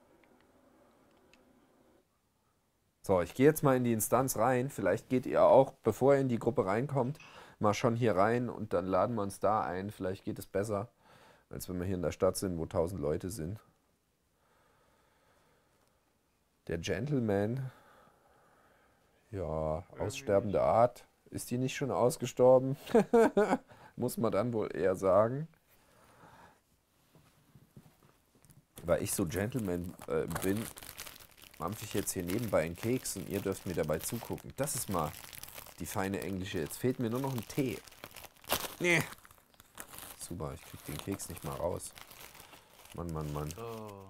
So, ich gehe jetzt mal in die Instanz rein. Vielleicht geht ihr auch, bevor ihr in die Gruppe reinkommt, mal schon hier rein und dann laden wir uns da ein. Vielleicht geht es besser, als wenn wir hier in der Stadt sind, wo tausend Leute sind. Der Gentleman. Ja, aussterbende Art. Ist die nicht schon ausgestorben? Muss man dann wohl eher sagen. Weil ich so Gentleman äh, bin, mampfe ich jetzt hier nebenbei einen Keks und ihr dürft mir dabei zugucken. Das ist mal die feine englische. Jetzt fehlt mir nur noch ein Tee. Nee. Super, ich krieg den Keks nicht mal raus. Mann, Mann, Mann. So.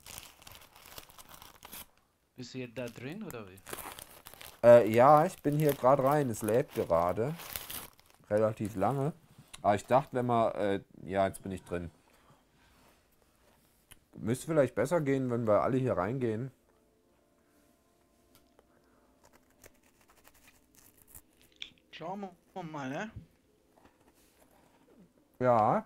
Bist du jetzt da drin oder wie? Äh, ja, ich bin hier gerade rein. Es lädt gerade. Relativ lange. Aber ich dachte, wenn man... Äh, ja, jetzt bin ich drin. Müsste vielleicht besser gehen, wenn wir alle hier reingehen. Schauen wir mal, ne? Ja.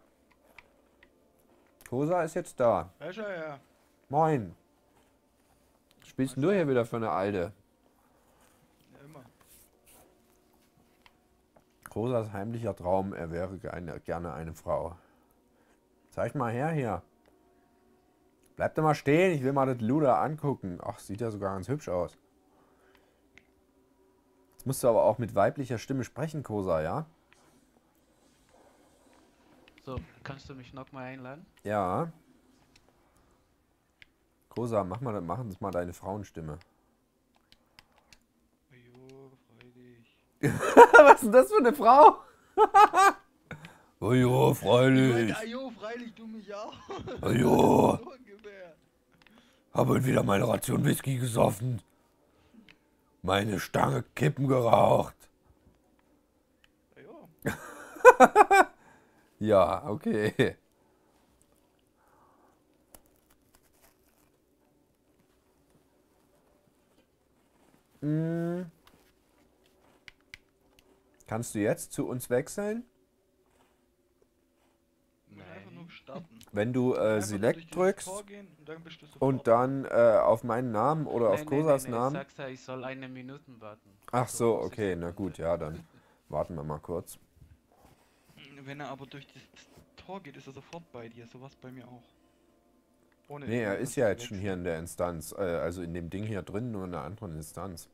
Kosa ist jetzt da. Da ist er ja. Moin. Was spielst denn du hier wieder für eine Alte? Ja, immer. Kosas heimlicher Traum, er wäre gerne, gerne eine Frau. Zeig mal her hier. Bleib doch mal stehen, ich will mal das Luder angucken. Ach, sieht ja sogar ganz hübsch aus. Jetzt musst du aber auch mit weiblicher Stimme sprechen, Kosa, ja? So, kannst du mich nochmal einladen? Ja. Kosa, mach mal, mach uns mal deine Frauenstimme. Jo, freilich. Was ist denn das für eine Frau? Ojo, Ich freilich. meinte, ajo, freilich, du mich auch. Ojo. So ungefähr. Hab heute wieder meine Ration Whisky gesoffen. Meine Stange Kippen geraucht. Ajo. Ja, okay. Hm. Kannst du jetzt zu uns wechseln? Du musst einfach nur starten. Wenn du äh, Einfach nur durch Select dieses drückst Tor gehen und dann bist du sofort. und dann äh, auf meinen Namen oder auf Nee, nee, Kosas nee, nee, Namen. sagst ja, ich soll eine Minute warten. Ach So so, muss ich okay, so na machen. gut, ja, dann warten wir mal kurz. Wenn er aber durch das Tor geht, ist er sofort bei dir. So was bei mir auch. Ohne Nee, er irgendwas ist ja zu jetzt schon wechseln. hier in der Instanz, äh, also in dem Ding hier drin, nur in einer anderen Instanz.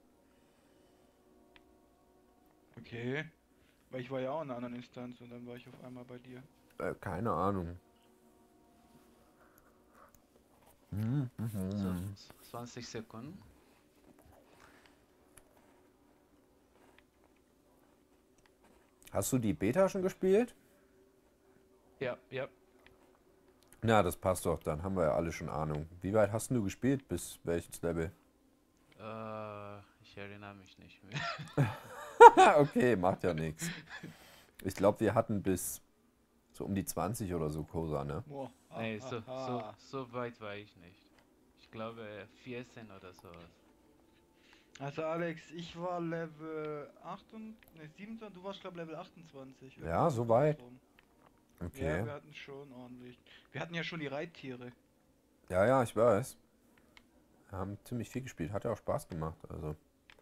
Okay. Weil ich war ja auch in einer anderen Instanz und dann war ich auf einmal bei dir. Äh, keine Ahnung. Hm, mhm. So, zwanzig Sekunden. Hast du die Beta schon gespielt? Ja, ja. Na, das passt doch, dann haben wir ja alle schon Ahnung. Wie weit hast du gespielt, bis welches Level? Äh, ich erinnere mich nicht mehr. Okay, macht ja nichts. Ich glaube, wir hatten bis so um die zwanzig oder so Kosa, ne? Boah. Nee, so, so, Ah. so weit war ich nicht. Ich glaube vierzehn oder sowas. Also Alex, ich war Level achtundzwanzig, ne, siebenundzwanzig, du warst glaube Level achtundzwanzig. Ja, so weit. rum. Okay. Ja, wir hatten schon ordentlich. Wir hatten ja schon die Reittiere. Ja, ja, ich weiß. Wir haben ziemlich viel gespielt, hat ja auch Spaß gemacht, also.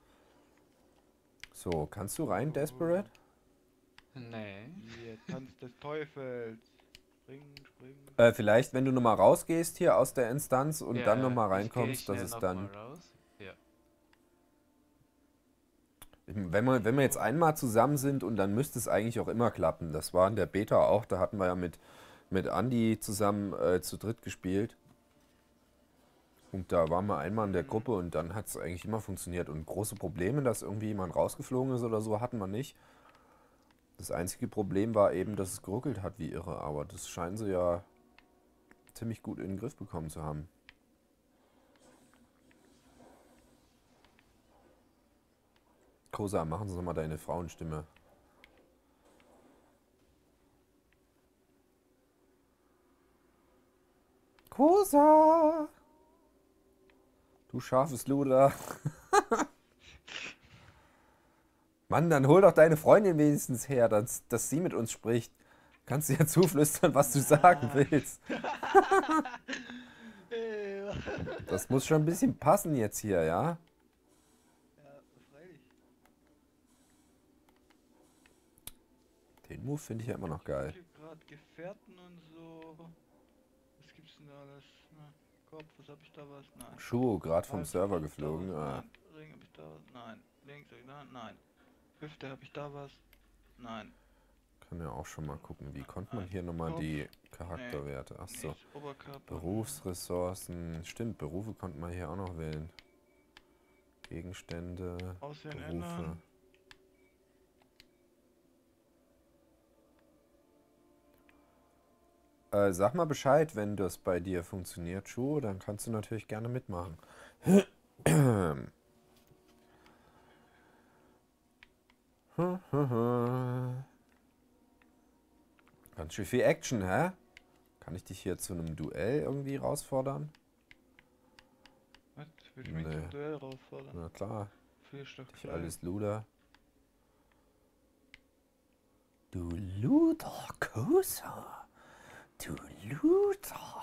So, kannst du rein, Desperate? Nee. Hier, Tanz des Teufels. Springen, springen. Äh, vielleicht, wenn du nochmal rausgehst hier aus der Instanz und Ja, dann nochmal ich geh reinkommst, dass schnell es noch dann... mal raus. Ja. Wenn wir, wenn wir jetzt einmal zusammen sind und dann müsste es eigentlich auch immer klappen. Das war in der Beta auch, da hatten wir ja mit, mit Andi zusammen äh, zu dritt gespielt. Und da waren wir einmal in der Gruppe und dann hat es eigentlich immer funktioniert. Und große Probleme, dass irgendwie jemand rausgeflogen ist oder so, hatten wir nicht. Das einzige Problem war eben, dass es geruckelt hat wie irre. Aber das scheinen sie ja ziemlich gut in den Griff bekommen zu haben. Kosa, machen Sie nochmal deine Frauenstimme. Kosa! Du scharfes Luder. Mann, dann hol doch deine Freundin wenigstens her, dass, dass sie mit uns spricht. Kannst du ja zuflüstern, was du sagen willst. Das muss schon ein bisschen passen jetzt hier, ja? Den Move finde ich ja immer noch geil. Gerade Gefährten und so. Was gibt's denn da alles? Na, Kopf, was hab ich da was? Nein. Schuh, gerade vom Hals, Server hab ich da geflogen. was? Ah. Nein. Ring hab ich da was? Nein. Links hab ich da? Nein. Hüfte hab ich da was? Nein. Kann ja auch schon mal gucken, wie konnte man Nein. hier nochmal Kopf. die Charakterwerte. Achso. Nichts. Oberkörper. Berufsressourcen. Stimmt, Berufe konnte man hier auch noch wählen. Gegenstände, Aussehen Berufe. ändern. Äh, sag mal Bescheid, wenn das bei dir funktioniert, Schuh, dann kannst du natürlich gerne mitmachen. Ganz schön viel Action, hä? Kann ich dich hier zu einem Duell irgendwie herausfordern? Was? Will ich mich Nee. zum Duell herausfordern? Na klar, Vier Stück. ich alles Luder. Du Luder, Kosa. Du Luder.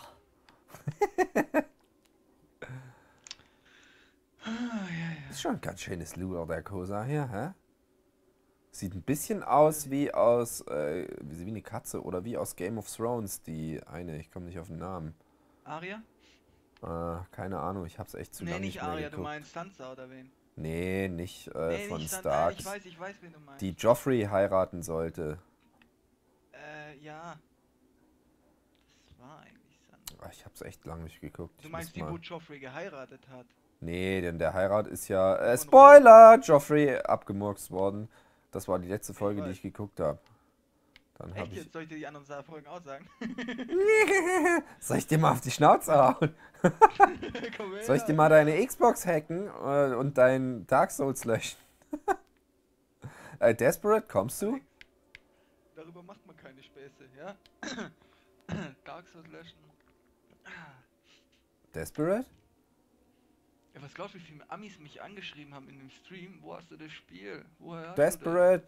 Ist schon ein ganz schönes Luder, der Kosa hier, hä? Sieht ein bisschen aus wie aus, äh, wie eine Katze oder wie aus Game of Thrones, die eine, ich komme nicht auf den Namen. Aria? Äh, keine Ahnung, ich hab's echt zu Nee, lange nicht nicht mehr Aria, du geguckt. meinst Sansa oder wen? Nee, nicht äh, Nee, von nicht Sansa, Starks, ich weiß, ich weiß, wen du meinst. die Joffrey heiraten sollte. Äh, ja. Das war eigentlich Sansa. Ach, ich hab's echt lange nicht geguckt. Du Ich meinst muss die, mal- wo Joffrey geheiratet hat? Nee, denn der Heirat ist ja, äh, Von Spoiler, Joffrey abgemurkst worden. Das war die letzte Folge, die weiß. ich geguckt habe. Dann habe Echt ich... jetzt? Soll ich dir die anderen Sa- Folgen auch sagen? Soll ich dir mal auf die Schnauze hauen? Komm her. Soll ich dir mal deine Xbox hacken äh, und dein Dark Souls löschen? äh, Desperate, kommst du? Darüber macht man keine Späße, ja? Dark Souls löschen. Desperate? Ja, was glaubst du, wie viele Amis mich angeschrieben haben in dem Stream? Wo hast du das Spiel? Woher hast Desperate?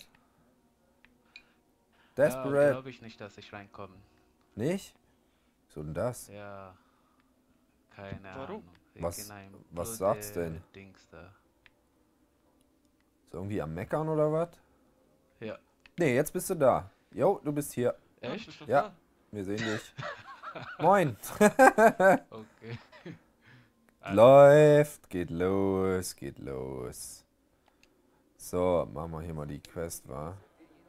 Ja, Desperate? glaube ich nicht, dass ich reinkomme. Nicht? So denn das? Ja. Keine Warum? Ahnung. Ich Was- in ein was blöde sagt's denn? Dings da. Ist irgendwie am Meckern oder was? Ja. Nee, jetzt bist du da. Jo, du bist hier. du? Echt? Bist du Ja. da? Wir sehen dich. Moin. Okay. Läuft, geht los, geht los. So, machen wir hier mal die Quest, wa?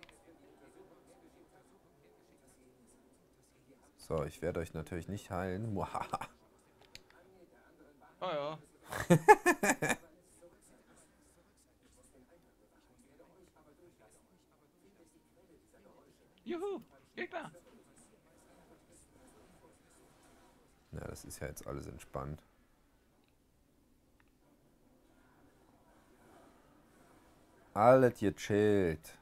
So, ich werde euch natürlich nicht heilen. Muhaha. Ah ja. Juhu, Gegner. Ja, das ist ja jetzt alles entspannt. Alles gechillt.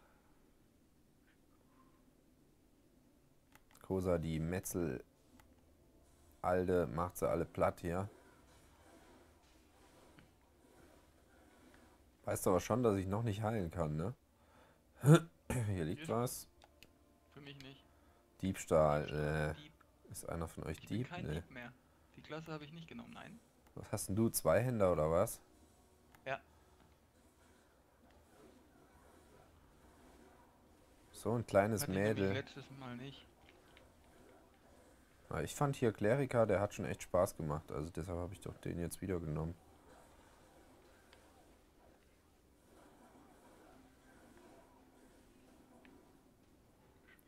Kosa, die Metzel. Alde, macht sie alle platt hier. Weißt aber schon, dass ich noch nicht heilen kann, ne? Hier liegt was. Für mich nicht. Diebstahl. Äh, Dieb. ist einer von euch Ich bin Dieb? kein Nee. Dieb mehr. Die Klasse habe ich nicht genommen, nein. Was hast denn du? Zweihänder oder was? Ja. So ein kleines Hatte ich nämlich Mädel. letztes Mal nicht. Ah, ich fand hier Kleriker, der hat schon echt Spaß gemacht. Also deshalb habe ich doch den jetzt wieder genommen.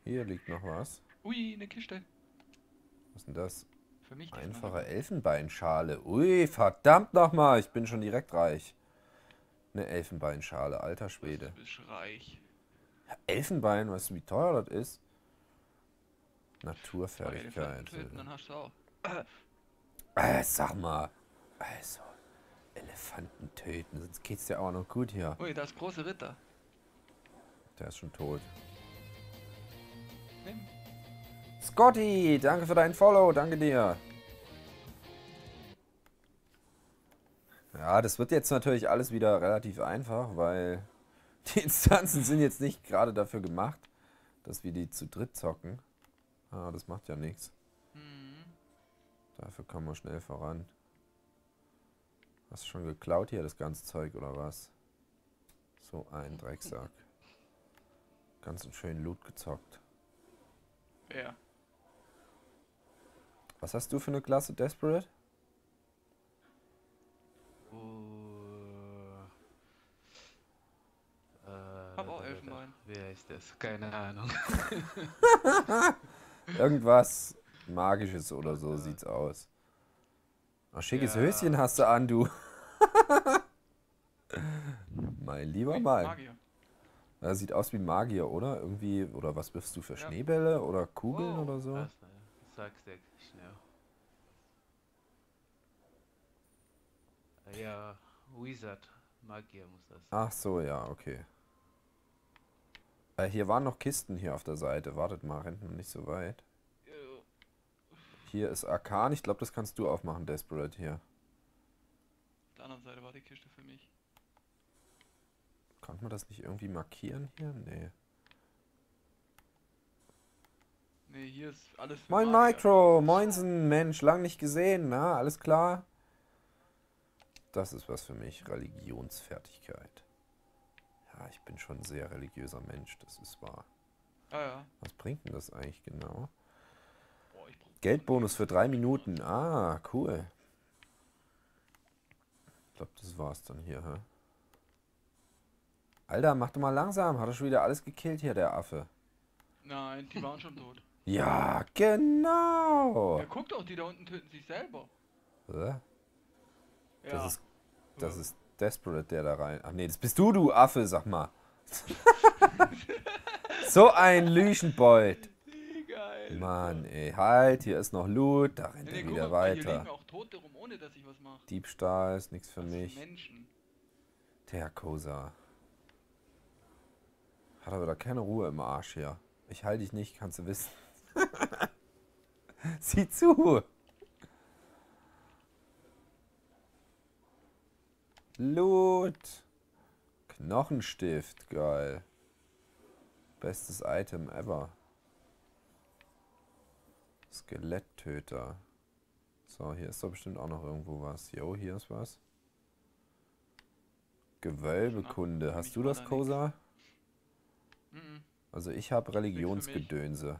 Hier liegt noch was. Ui, eine Kiste. Was ist denn das? Für mich Einfache Elfenbeinschale. Ui, verdammt nochmal. Ich bin schon direkt reich. Eine Elfenbeinschale, alter Schwede. Du bist reich. Elfenbein, weißt du, wie teuer das ist? Naturfertigkeit. Töten, dann hast du auch. Äh, sag mal. Also, Elefanten töten, sonst geht's dir auch noch gut hier. Ui, da ist große Ritter. Der ist schon tot. Nimm. Scotty, danke für deinen Follow, danke dir. Ja, das wird jetzt natürlich alles wieder relativ einfach, weil die Instanzen sind jetzt nicht gerade dafür gemacht, dass wir die zu dritt zocken. Ah, das macht ja nichts. Mhm. Dafür kommen wir schnell voran. Hast du schon geklaut hier, das ganze Zeug, oder was? So ein Drecksack. Ganz schön Loot gezockt. Ja. Was hast du für eine Klasse, Desperate? Uh, äh, Hab auch Elfenbein. Wie heißt das? Keine Ahnung. Irgendwas Magisches oder so sieht's aus. Ach, schickes Ja. Höschen hast du an, du. Mein lieber Ui, Mann. Magier. Ja, sieht aus wie Magier, oder? Irgendwie, oder was wirfst du für Ja. Schneebälle oder Kugeln Wow. oder so? Das, sag's dir schnell. Ja, Wizard. Magier muss das sein. Ach so, ja, okay. Äh, hier waren noch Kisten hier auf der Seite. Wartet mal, rennt noch nicht so weit. Ja. Hier ist Arkan. Ich glaube, das kannst du aufmachen, Desperate hier. Auf der anderen Seite war die Kiste für mich. Konnte man das nicht irgendwie markieren hier? Nee. Nee, hier ist alles für Moin Magier. Micro, moinsen, Mensch, lang nicht gesehen, na, alles klar? Das ist was für mich, Religionsfertigkeit. Ja, ich bin schon ein sehr religiöser Mensch, das ist wahr. Ah ja. Was bringt denn das eigentlich genau? Boah, ich brauch Geldbonus für drei Minuten, ah, cool. Ich glaube, das war's dann hier, hä? Alter, mach doch mal langsam, hat er schon wieder alles gekillt hier, der Affe. Nein, die waren schon tot. Ja, genau. Ja, guck doch, die da unten töten sich selber. Hä? Ja. Das ist, das ist Desperate, der da rein... Ach nee, das bist du, du Affe, sag mal. So ein Lüchenbold. Wie geil. Mann, ey, halt, hier ist noch Loot, da rennt Nee, nee, er guck wieder mal, Hier weiter. liegen auch Tote rum, ohne dass ich was mache. Diebstahl ist nichts für Was mich. Menschen. Der Kosa. Hat aber da keine Ruhe im Arsch hier. Ich halte dich nicht, kannst du wissen. Sieh zu! Loot! Knochenstift, geil. Bestes Item ever. Skeletttöter. So, hier ist doch bestimmt auch noch irgendwo was. Jo, hier ist was. Gewölbekunde. Hast du das, Kosa? Mhm. Also ich habe Religionsgedönse.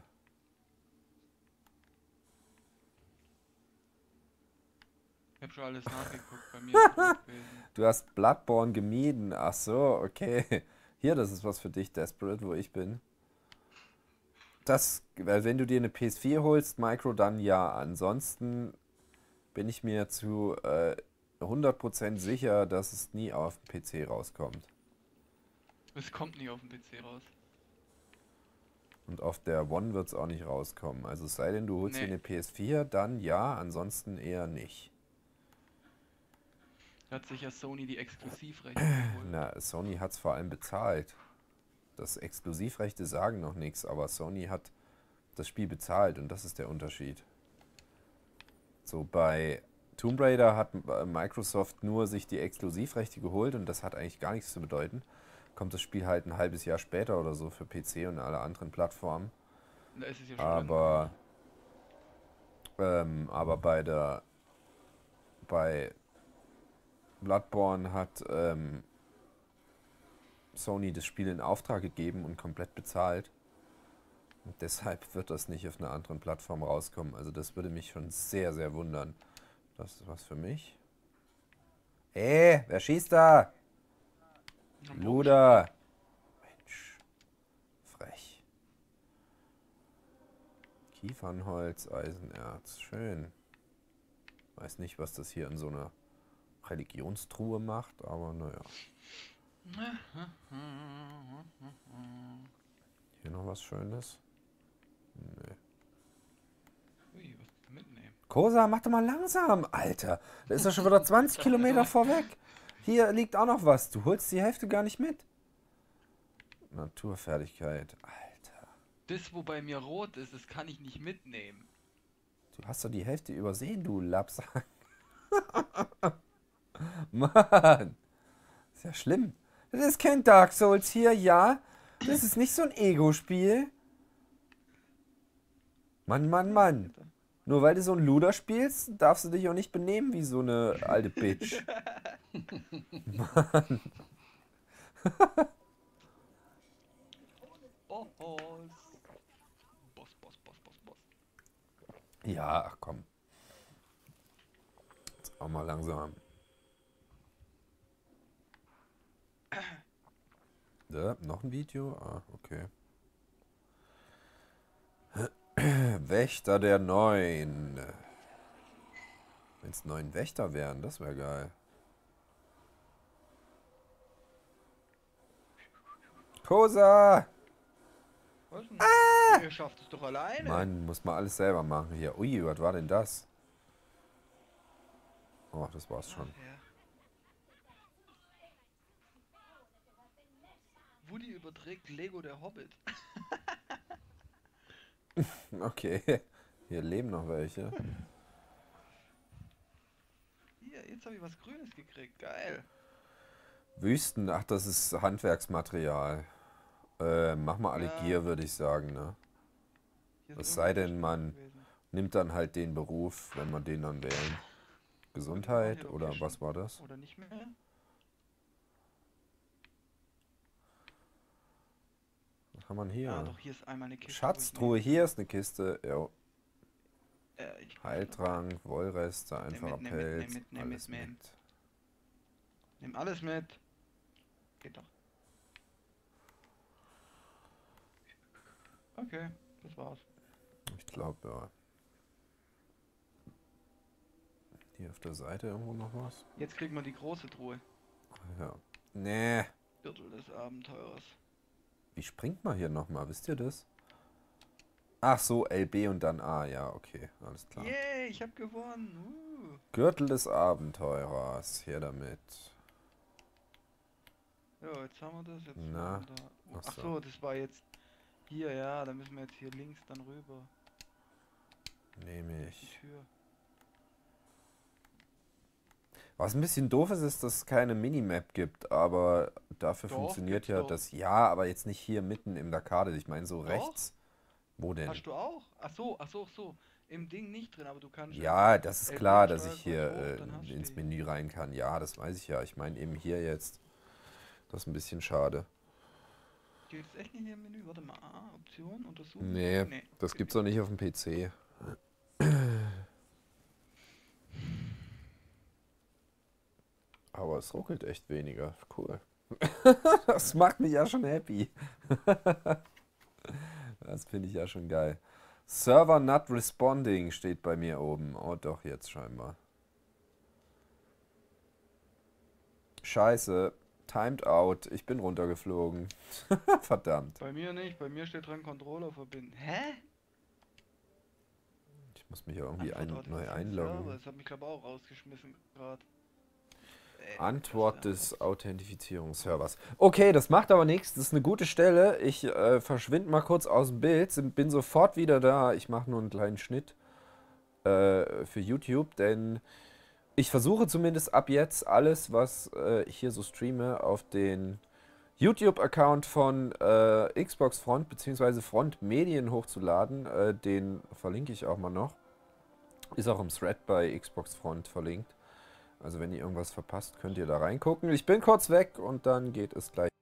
Ich hab schon alles nachgeguckt, bei mir ist tot gewesen. Du hast Bloodborne gemieden. Ach so, okay. Hier, das ist was für dich, Desperate, wo ich bin. Das, weil wenn du dir eine P S vier holst, Micro, dann ja. Ansonsten bin ich mir zu äh, hundert Prozent sicher, dass es nie auf dem P C rauskommt. Es kommt nie auf dem P C raus. Und auf der One wird es auch nicht rauskommen. Also es sei denn, du holst Nee. dir eine P S vier, dann ja, ansonsten eher nicht. Da hat sich ja Sony die Exklusivrechte geholt. Na, Sony hat es vor allem bezahlt. Das Exklusivrechte sagen noch nichts, aber Sony hat das Spiel bezahlt und das ist der Unterschied. So, bei Tomb Raider hat Microsoft nur sich die Exklusivrechte geholt und das hat eigentlich gar nichts zu bedeuten. Kommt das Spiel halt ein halbes Jahr später oder so für P C und alle anderen Plattformen. Da ist es ja schon Aber, ähm, aber bei der bei Bloodborne hat ähm, Sony das Spiel in Auftrag gegeben und komplett bezahlt. Und deshalb wird das nicht auf einer anderen Plattform rauskommen. Also das würde mich schon sehr, sehr wundern. Das ist was für mich. Ey, wer schießt da? drin. Luder. Mensch. Frech. Kiefernholz, Eisenerz. Schön. Weiß nicht, was das hier in so einer Religionstruhe macht, aber naja. Hier noch was Schönes? Nee. Ui, was mitnehmen? Kosa, mach doch mal langsam, Alter. Da ist doch schon wieder zwanzig Kilometer vorweg. Hier liegt auch noch was. Du holst die Hälfte gar nicht mit. Naturfertigkeit. Alter. Das, wo bei mir rot ist, das kann ich nicht mitnehmen. Du hast doch die Hälfte übersehen, du Lapsack. Mann. Ist ja schlimm. Das ist kein Dark Souls hier, ja. Das ist nicht so ein Ego-Spiel. Mann, Mann, Mann. Nur weil du so ein Luder spielst, darfst du dich auch nicht benehmen wie so eine alte Bitch. Mann. Oh, Boss. Boss, Boss, Boss, Boss, Boss. Ja, ach komm. Jetzt auch mal langsam. Ja, noch ein Video? Ah, okay. Wächter der Neuen. Wenn es neun Wächter wären, das wäre geil. Kosa! Was denn? Ah! Ihr schafft es doch alleine. Mann, muss man alles selber machen hier. Ui, was war denn das? Oh, das war's schon. Ach, ja. Woody überträgt Lego der Hobbit. Okay, hier leben noch welche. Hier, jetzt habe ich was Grünes gekriegt. Geil. Wüsten, ach, das ist Handwerksmaterial. Äh, mach mal alle Ja. Gier, würde ich sagen, ne? Hier ist Es sei irgendwas denn, man gewesen. nimmt dann halt den Beruf, wenn man den dann wählen. Gesundheit Hier oder irgendwie was schon. war das? Oder nicht mehr? Was haben wir hier? Ah, doch, hier ist einmal eine Kiste. wo ich Schatztruhe, hier ist eine Kiste. Ja. nehmen- Äh, ich Heiltrank, Wollreste, einfacher mit, nehm mit, Pelz, nehm mit, nehm alles mit, nehm. mit. Nimm alles mit. Geht doch. Okay, das war's. Ich glaube, ja. Hier auf der Seite irgendwo noch was? Jetzt kriegen wir die große Truhe. Ja. Nee. Gürtel des Abenteurers. Wie springt man hier nochmal? Wisst ihr das? Ach so, L B und dann A. Ja, okay. Alles klar. Yay, ich hab gewonnen. Uh. Gürtel des Abenteurers. Her damit. Ja, jetzt haben wir das. Jetzt Na, haben wir da. ach Ach so. so, das war jetzt hier, ja. Da müssen wir jetzt hier links dann rüber. Nehme Die ich. Tür. Was ein bisschen doof ist, ist, dass es keine Minimap gibt, aber dafür Doch, funktioniert gibt's ja doch. das. Ja, aber jetzt nicht hier mitten im Arcade. Ich meine so Doch. rechts. Wo denn? Hast du auch? Ach so, ach so, ach so. Im Ding nicht drin, aber du kannst. Ja, das ist L B klar, dass steuern ich hier kurz hoch, dann äh, hast du ins die. Menü rein kann. Ja, das weiß ich ja. Ich meine eben hier jetzt. Das ist ein bisschen schade. Geht es echt nicht hier im Menü? Warte mal. Ah, Option, untersuchen. Nee, Nee, das geht gibt's doch nicht auf dem P C. Aber es ruckelt echt weniger. Cool. Das macht mich ja schon happy. Das finde ich ja schon geil. Server not responding steht bei mir oben. Oh doch, jetzt scheinbar. Scheiße. Timed out. Ich bin runtergeflogen. Verdammt. Bei mir nicht, bei mir steht dran Controller verbinden. Hä? Ich muss mich ja irgendwie ein, Antwort, neu das ist ein einloggen. Server. Das hat mich glaube auch rausgeschmissen gerade. Antwort des Authentifizierungsservers. Okay, das macht aber nichts. Das ist eine gute Stelle. Ich äh, verschwinde mal kurz aus dem Bild. Bin sofort wieder da. Ich mache nur einen kleinen Schnitt äh, für YouTube, denn ich versuche zumindest ab jetzt alles, was äh, ich hier so streame, auf den YouTube-Account von äh, Xbox Front bzw. Front Medien hochzuladen. Äh, den verlinke ich auch mal noch. Ist auch im Thread bei Xbox Front verlinkt. Also wenn ihr irgendwas verpasst, könnt ihr da reingucken. Ich bin kurz weg und dann geht es gleich.